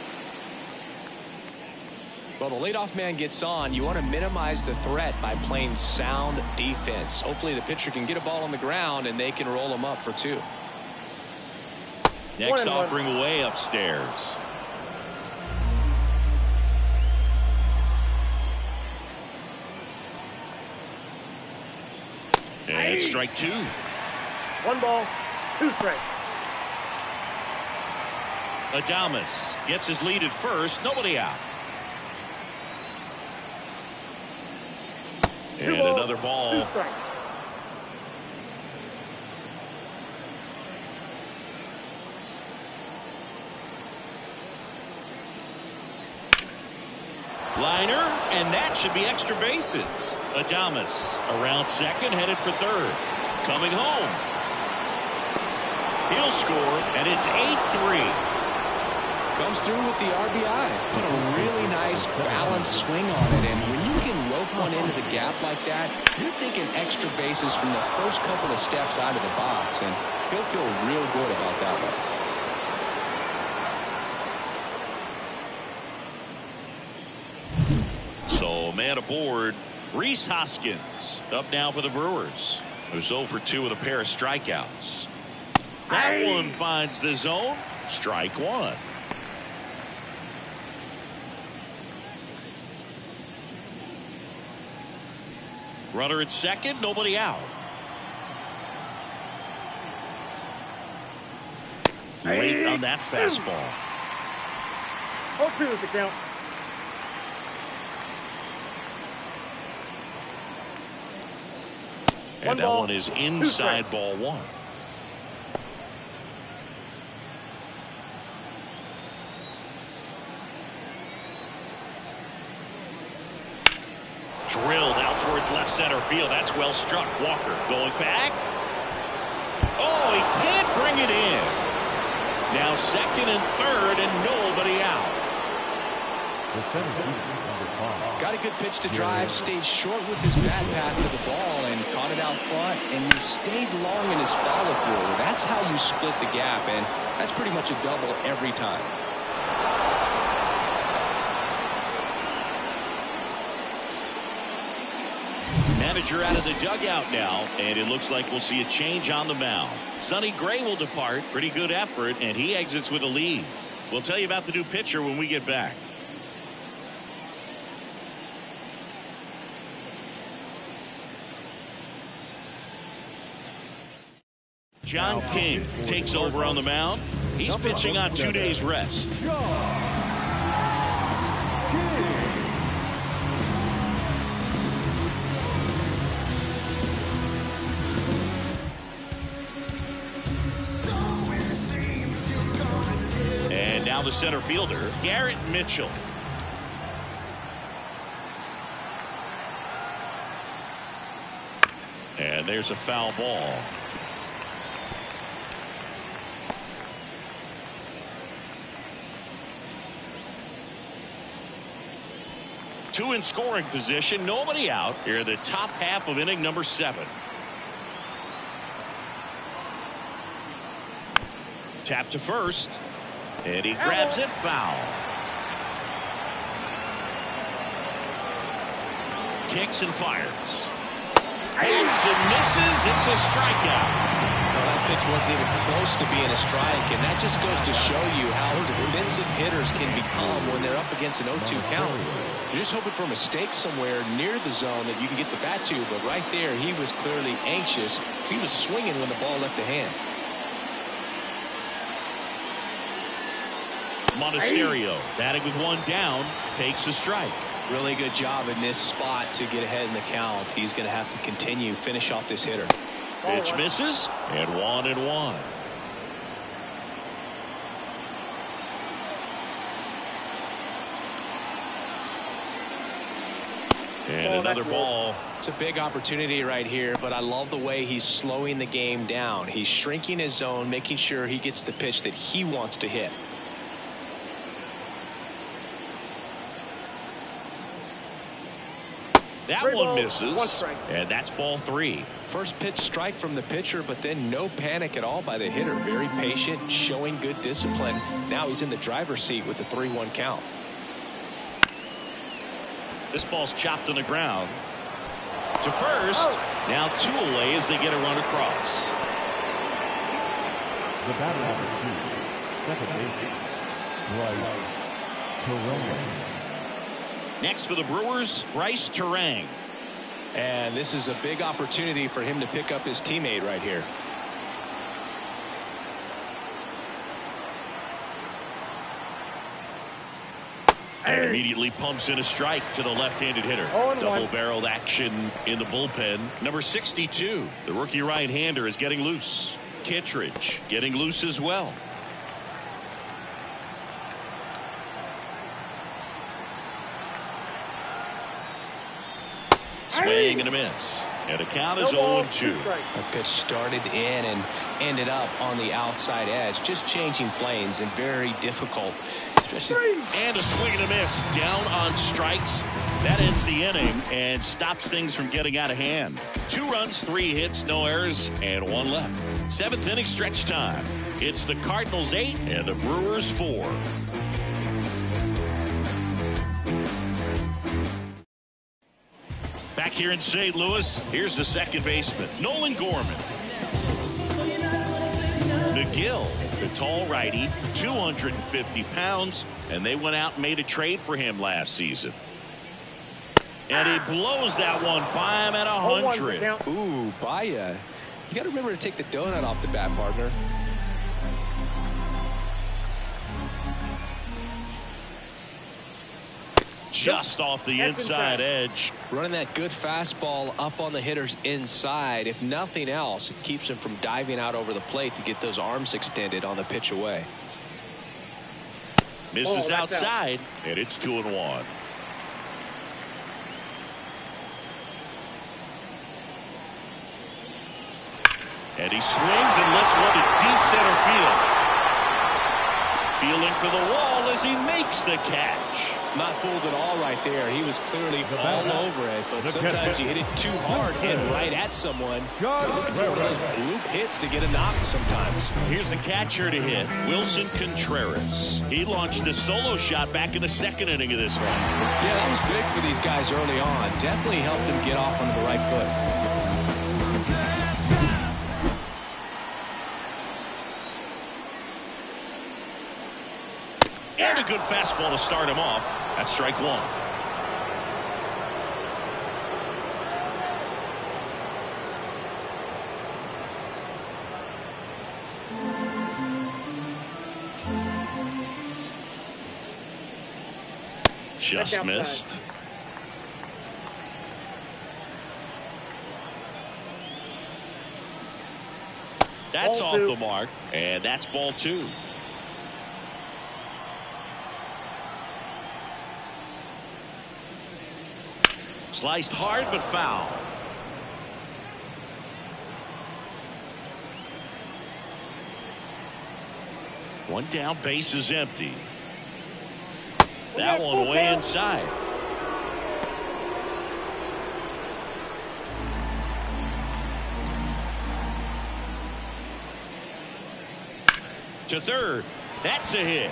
Speaker 2: Well, the leadoff man gets on. You want to minimize the threat by playing sound defense. Hopefully the pitcher can get a ball on the ground and they can roll him up for 2.
Speaker 1: Next offering away upstairs. And strike 2.
Speaker 3: 1 ball, 2 strikes.
Speaker 1: Adames gets his lead at first. Nobody out. And another ball.
Speaker 3: 2 strikes.
Speaker 1: Liner, and that should be extra bases. Adames around second, headed for third. Coming home. He'll score, and it's 8-3.
Speaker 2: Comes through with the RBI. Put a really nice balanced swing on it, and when you can rope one into the gap like that, you're thinking extra bases from the first couple of steps out of the box, and he'll feel real good about that one.
Speaker 1: So, man aboard, Rhys Hoskins up now for the Brewers, who's 0 for 2 with a pair of strikeouts. That one finds the zone. Strike 1. Runner at second, nobody out. Late on that fastball.
Speaker 3: 0-2 is the count.
Speaker 1: And that one is inside ball 1. Drilled out towards left center field. That's well struck. Walker going back. Oh, he can't bring it in. Now second and third and nobody out.
Speaker 4: The center fielder, number 5.
Speaker 2: Got a good pitch to drive, stayed short with his bat path to the ball and caught it out front, and he stayed long in his follow through. That's how you split the gap, and that's pretty much a double every time.
Speaker 1: Manager out of the dugout now, and it looks like we'll see a change on the mound. Sonny Gray will depart. Pretty good effort, and he exits with a lead. We'll tell you about the new pitcher when we get back. John King takes over on the mound. He's pitching on 2 days rest. And now the center fielder, Garrett Mitchell. And there's a foul ball. Two in scoring position, nobody out. Here in the top half of inning number 7. Tap to first, and he grabs it foul. Kicks and fires. Hangs and misses. It's a strikeout.
Speaker 2: Well, that pitch wasn't even close to being a strike, and that just goes to show you how defensive hitters can become when they're up against an 0-2 count. You're just hoping for a mistake somewhere near the zone that you can get the bat to, but right there he was clearly anxious. He was swinging when the ball left the hand.
Speaker 1: Monasterio batting with 1 down, takes a strike.
Speaker 2: Really good job in this spot to get ahead in the count. He's going to have to finish off this hitter.
Speaker 1: Pitch misses, and 1-1. And another ball.
Speaker 2: It's a big opportunity right here, but I love the way he's slowing the game down. He's shrinking his zone, making sure he gets the pitch that he wants to hit.
Speaker 1: That one misses, and that's ball 3.
Speaker 2: First pitch strike from the pitcher, but then no panic at all by the hitter. Very patient, showing good discipline. Now he's in the driver's seat with the 3-1 count.
Speaker 1: This ball's chopped on the ground. To first. Now 2 away as they get a run across.
Speaker 4: The batter number 2, second baseman, Bryce Terang.
Speaker 1: Next for the Brewers, Bryce Terang.
Speaker 2: And this is a big opportunity for him to pick up his teammate right here.
Speaker 1: And immediately pumps in a strike to the left-handed hitter. Double-barreled action in the bullpen. Number 62, the rookie right-hander, is getting loose. Kittredge getting loose as well. Swing and a miss. And the count is 0-2.
Speaker 2: A pitch started in and ended up on the outside edge. Just changing planes and very difficult.
Speaker 1: And a swing and a miss. Down on strikes. That ends the inning and stops things from getting out of hand. 2 runs, 3 hits, no errors, and 1 left. 7th inning stretch time. It's the Cardinals 8 and the Brewers 4. Back here in St. Louis, here's the second baseman, Nolan Gorman. McGill, the tall righty, 250 pounds, and they went out and made a trade for him last season. And he blows that one by him at 100.
Speaker 2: Ooh, by ya. You got to remember to take the donut off the bat, partner.
Speaker 1: Just off the inside edge.
Speaker 2: Running that good fastball up on the hitter's inside. If nothing else, it keeps him from diving out over the plate to get those arms extended on the pitch away.
Speaker 1: Misses outside, and it's 2-1. And he swings and lifts one to deep center field. Feeling for the wall as he makes the catch.
Speaker 2: Not fooled at all right there. He was clearly all over it, but sometimes you hit it too hard and right at someone. You're looking for one of those bloop hits to get a knock sometimes.
Speaker 1: Here's the catcher to hit, Wilson Contreras. He launched a solo shot back in the 2nd inning of this one.
Speaker 2: Yeah, that was big for these guys early on. Definitely helped them get off on the right foot.
Speaker 1: And a good fastball to start him off. That's strike 1. Just missed. That's off the mark, and that's ball 2. Sliced hard but foul. One down, base is empty. That one way inside. To third. That's a hit.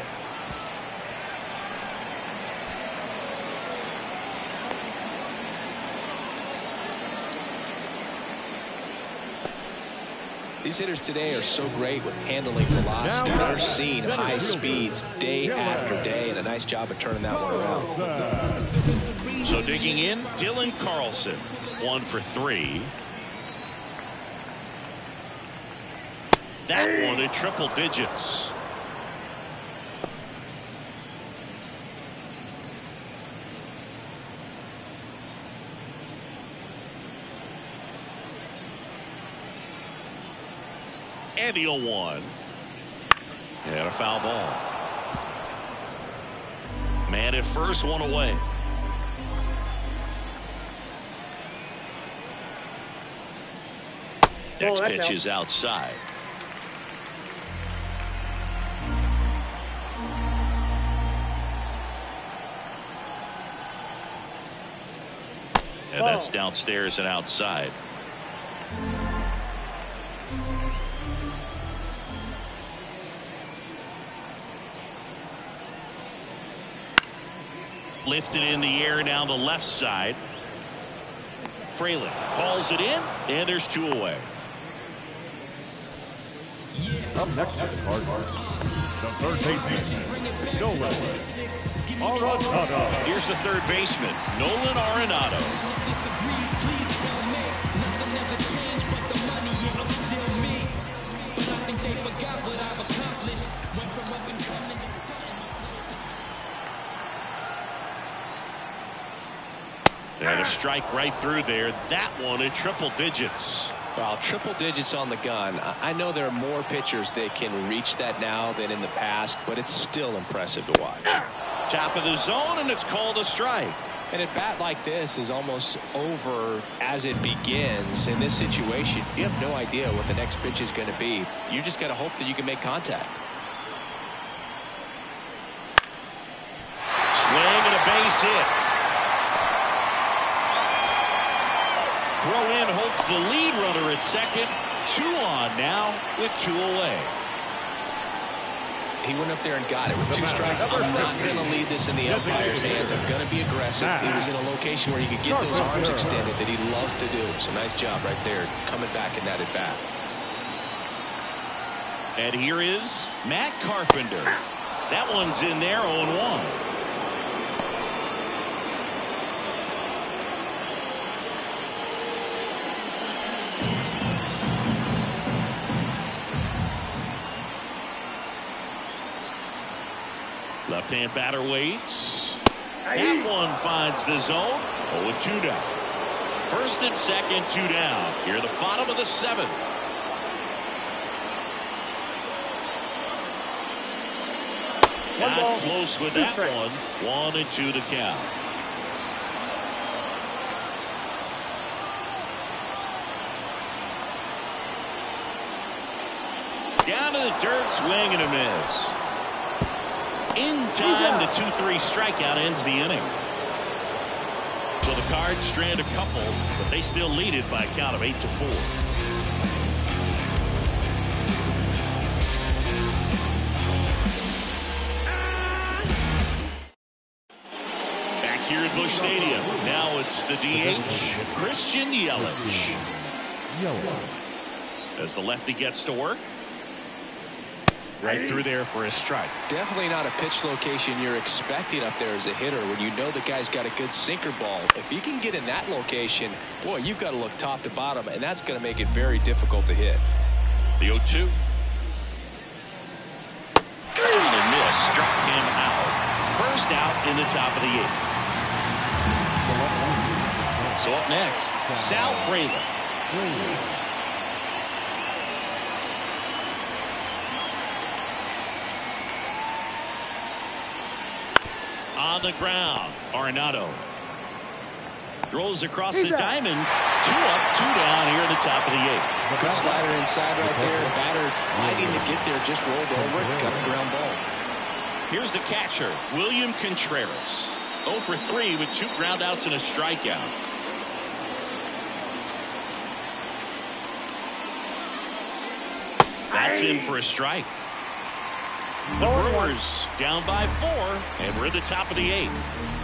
Speaker 2: These hitters today are so great with handling velocity. They're seeing high speeds day after day, and a nice job of turning that one around.
Speaker 1: So digging in, Dylan Carlson, 1 for 3. That one in triple digits. And the 0-1. And a foul ball. Man at first, one away. Next pitch is outside. And that's downstairs and outside. Lifted in the air down the left side. Fraley hauls it in, and there's 2 away.
Speaker 4: Up next to the Cardinals, the third baseman, Nolan Arenado.
Speaker 1: Here's the third baseman, Nolan Arenado.
Speaker 6: Disagrees, please tell me. Nothing ever changed but the money, yeah, I'm still me. But I think they forgot what I've accomplished. Went from up and coming to starting.
Speaker 1: And a strike right through there. That one at triple digits.
Speaker 2: Well, triple digits on the gun. I know there are more pitchers that can reach that now than in the past, but it's still impressive to watch.
Speaker 1: Top of the zone, and it's called a strike.
Speaker 2: And a bat like this is almost over as it begins. In this situation, you have no idea what the next pitch is going to be. You just got to hope that you can make contact.
Speaker 1: Swing and a base hit. Throw in holds the lead runner at second. 2 on now with 2 away.
Speaker 2: He went up there and got it with 2 strikes. I'm not going to leave this in the umpire's hands. I'm going to be aggressive. He was in a location where he could get those arms extended that he loves to do. So nice job right there coming back in that at bat.
Speaker 1: And here is Matt Carpenter. That one's in there, 0-1. Left-hand batter waits. That one finds the zone. 0-2 down. First and second, 2 down. Here at the bottom of the 7th. Got close with that one. 1-2 to count. Down to the dirt, swing and a miss. In time, the 2-3 strikeout ends the inning. So the Cards strand a couple, but they still lead it by a count of 8-4. Back here at Busch Stadium, now it's the DH, Christian Yelich. As the lefty gets to work. Right through there for a strike.
Speaker 2: Definitely not a pitch location you're expecting up there as a hitter when you know the guy's got a good sinker ball. If he can get in that location, boy, you've got to look top to bottom, and that's going to make it very difficult to hit.
Speaker 1: The 0-2. And miss struck him out. First out in the top of the 8th. So up next, Sal Fraley. On the ground, Arenado throws across the diamond. 2 up, 2 down here in the top of the 8th.
Speaker 2: Good slider inside right there. Batter fighting to get there, just rolled over it, got a ground ball.
Speaker 1: Here's the catcher, William Contreras. 0 for 3 with 2 groundouts and a strikeout. That's in for a strike. The Brewers down by 4, and we're at the top of the 8th.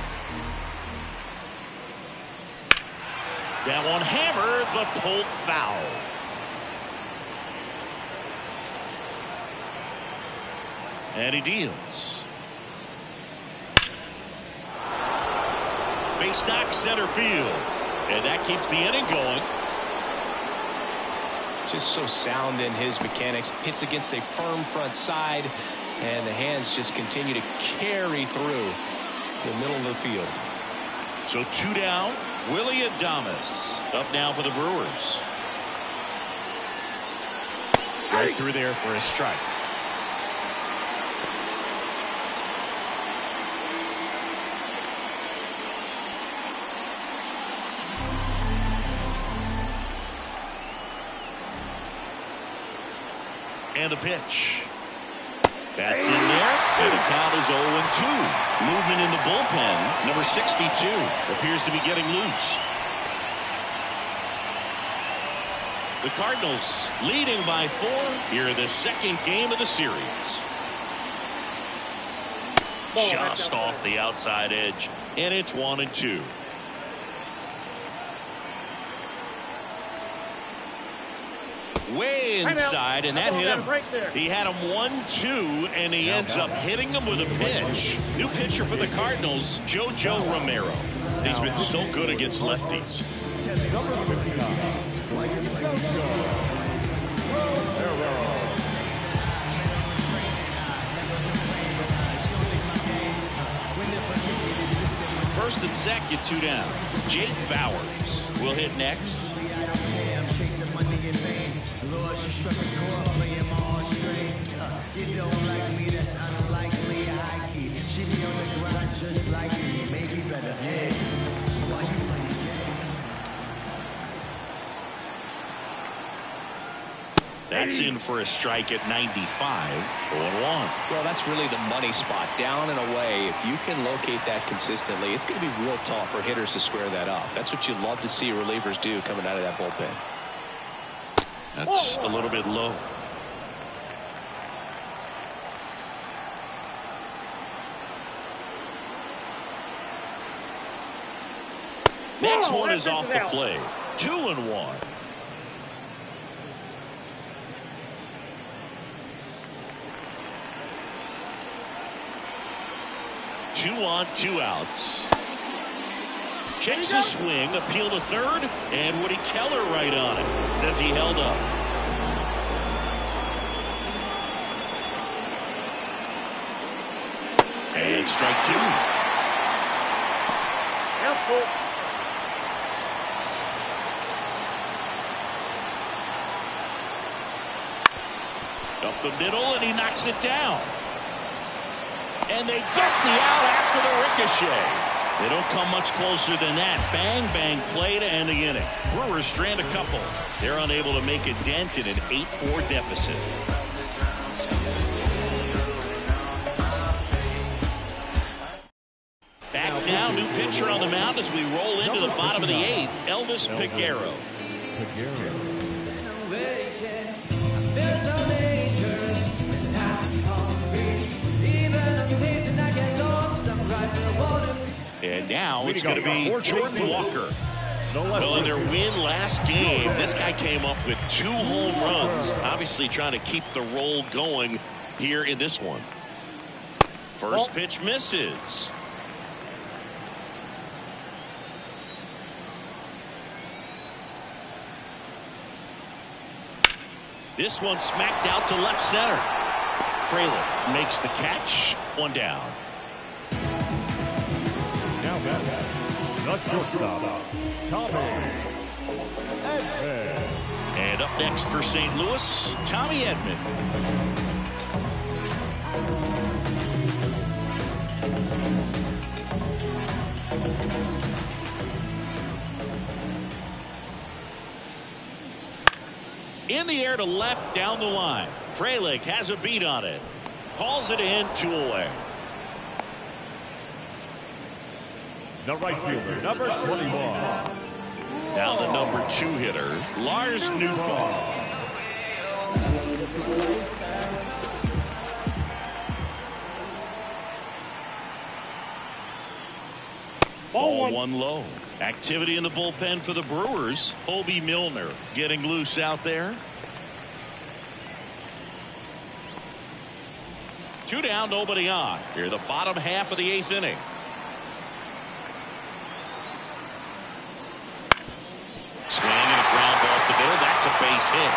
Speaker 1: That one hammered, but pulled foul. And he deals. Base knock center field. And that keeps the inning going.
Speaker 2: Just so sound in his mechanics. Hits against a firm front side. And the hands just continue to carry through the middle of the field.
Speaker 1: So 2 down. Willie Adames up now for the Brewers. Right through there for a strike. And a pitch. That's in there, and the count is 0-2. Movement in the bullpen. Number 62 appears to be getting loose. The Cardinals leading by 4 here in the second game of the series. Just off the outside edge, and it's 1-2. Way inside, and that hit him. He had him 1-2, and he ends up hitting him with a pitch. New pitcher for the Cardinals, Jojo Romero. He's been so good against lefties. First and second, 2 down. Jake Bowers will hit next. You don't like me, that's unlikely. High key, she be on the grind just like me, maybe better. Yeah, why you playing? That's in for a strike at 95. 0-1.
Speaker 2: Well, that's really the money spot, down and away. If you can locate that consistently, it's going to be real tough for hitters to square that up. That's what you love to see relievers do coming out of that bullpen.
Speaker 1: That's a little bit low. Next one is off the plate. 2-1. Two on, 2 outs. Checks the swing, appeal to third, and Woody Keller right on it. Says he held up. And strike 2. Up the middle, and he knocks it down. And they get the out after the ricochet. They don't come much closer than that. Bang, bang play to end the inning. Brewers strand a couple. They're unable to make a dent in an 8-4 deficit. Back now, new pitcher on the mound as we roll into the bottom of the 8th, Elvis Peguero. And now it's going to be Jordan Walker. Well, in their win last game, this guy came up with 2 home runs. Obviously trying to keep the roll going here in this one. First pitch misses. This one smacked out to left center. Fraley makes the catch. 1 down.
Speaker 4: Now the shortstop, Tommy Edman.
Speaker 1: And up next for St. Louis, Tommy Edman. In the air to left down the line. Fraley has a beat on it. Hauls it in, 2 away.
Speaker 4: The right fielder, number 21.
Speaker 1: Now the number 2 hitter, Lars Nootbaar. 1 low. Activity in the bullpen for the Brewers. Obi Milner getting loose out there. 2 down, nobody on. Here, the bottom half of the 8th inning. Swing and a ground ball up the middle. That's a base hit.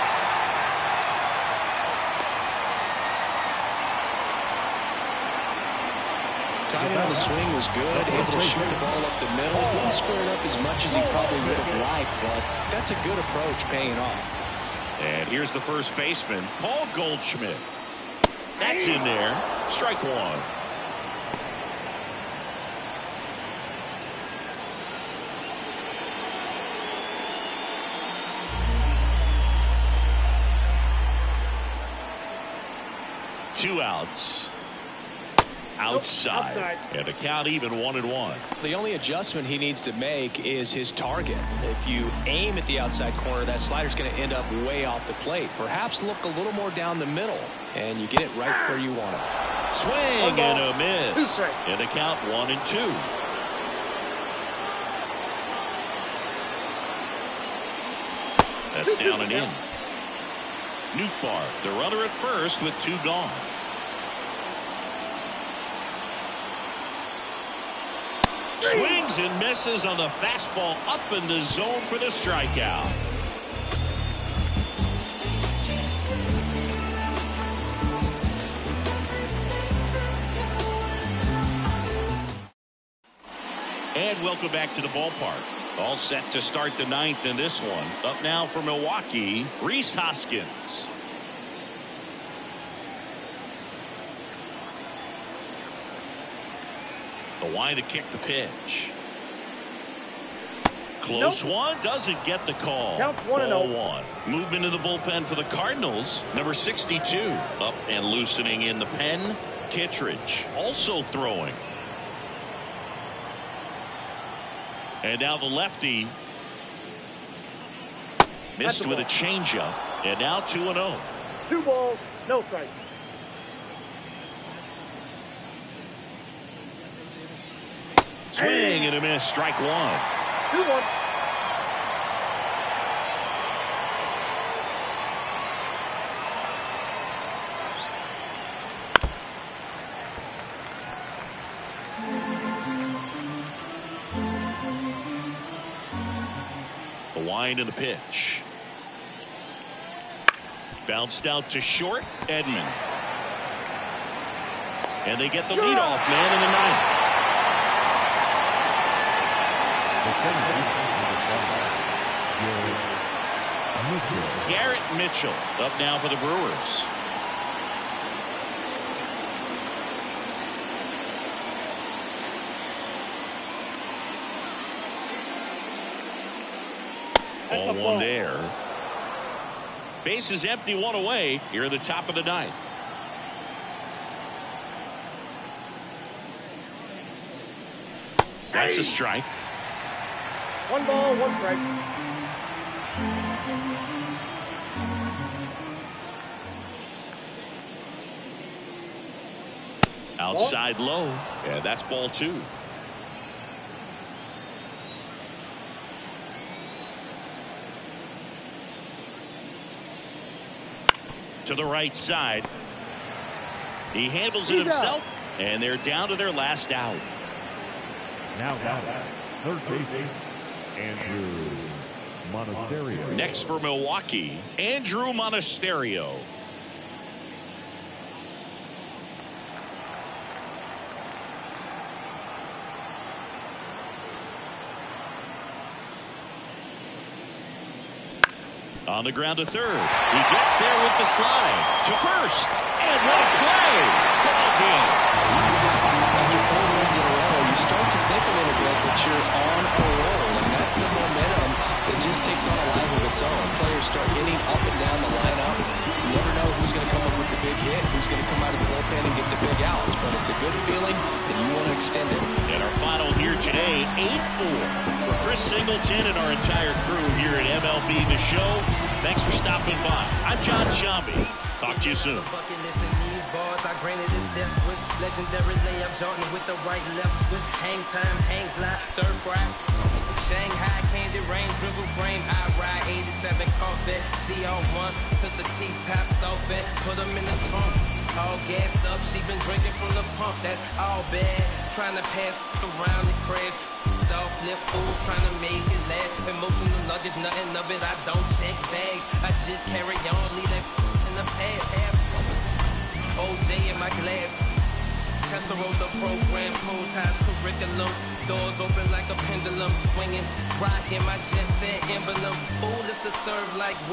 Speaker 2: Timing on the swing was good. Able to shoot the ball up the middle. Didn't square it up as much as he probably would have liked, but that's a good approach paying off.
Speaker 1: And here's the first baseman, Paul Goldschmidt. That's in there. Strike one. Two outs. Outside. And a count even 1-1.
Speaker 2: The only adjustment he needs to make is his target. If you aim at the outside corner, that slider's going to end up way off the plate. Perhaps look a little more down the middle, and you get it right where you want it.
Speaker 1: Swing and a miss. And a count 1-2. That's down and in. Nootbaar, the runner at first with two gone. Swings and misses on the fastball up in the zone for the strikeout. And welcome back to the ballpark. All set to start the ninth in this one. Up now for Milwaukee, Rhys Hoskins. The line to kick the pitch. Close one, doesn't get the call.
Speaker 3: Count
Speaker 1: 1-1. Movement in the bullpen for the Cardinals. Number 62 up and loosening in the pen. Kittredge also throwing. And now the lefty missed with a changeup. And now 2-0.
Speaker 3: 2 balls, no strikes.
Speaker 1: Swing and a miss. Strike one.
Speaker 3: 2-1.
Speaker 1: The wind of the pitch. Bounced out to short. Edman. And they get the leadoff man in the ninth. Garrett Mitchell up now for the Brewers. Ball one there. Base is empty, one away here at the top of the ninth. That's a strike.
Speaker 3: 1 ball, 1 strike.
Speaker 1: Outside low. Yeah, that's ball 2. To the right side. He handles it himself, and they're down to their last out.
Speaker 4: Now third baseman Andrew Monasterio.
Speaker 1: Next for Milwaukee, Andrew Monasterio. On the ground to third. He gets there with the slide. To first. And what a play. Ball game.
Speaker 2: After 4 wins in a row, you start to think a little bit that you're on a roll. And that's the momentum that just takes on a life of its own. Players start hitting up and down the lineup. You never know who's going to come up with the big hit, who's going to come out of the bullpen and get the big outs. But it's a good feeling, and you want to extend it.
Speaker 1: And our final here today, 8-4. For Chris Singleton and our entire crew here at MLB The Show, thanks for stopping by. I'm John Shambi. Talk to you soon.
Speaker 7: I granted this death switch. Legendary layup, Jordan with the right left switch. Hang time, hang glide, stir fry. Shanghai candy rain, drizzle frame. I ride 87 Corvette, CO1. Took the T-tops off it, put them in the trunk. All gassed up, she been drinking from the pump. That's all bad. Trying to pass around the crash. Off lip fools trying to make it last. Emotional luggage, nothing of it. I don't check bags. I just carry on, leave that in the past. Half OJ in my glass. Testarossa program, cold ties curriculum. Doors open like a pendulum, swinging. Rocking my jet set emblem. Fool is to serve like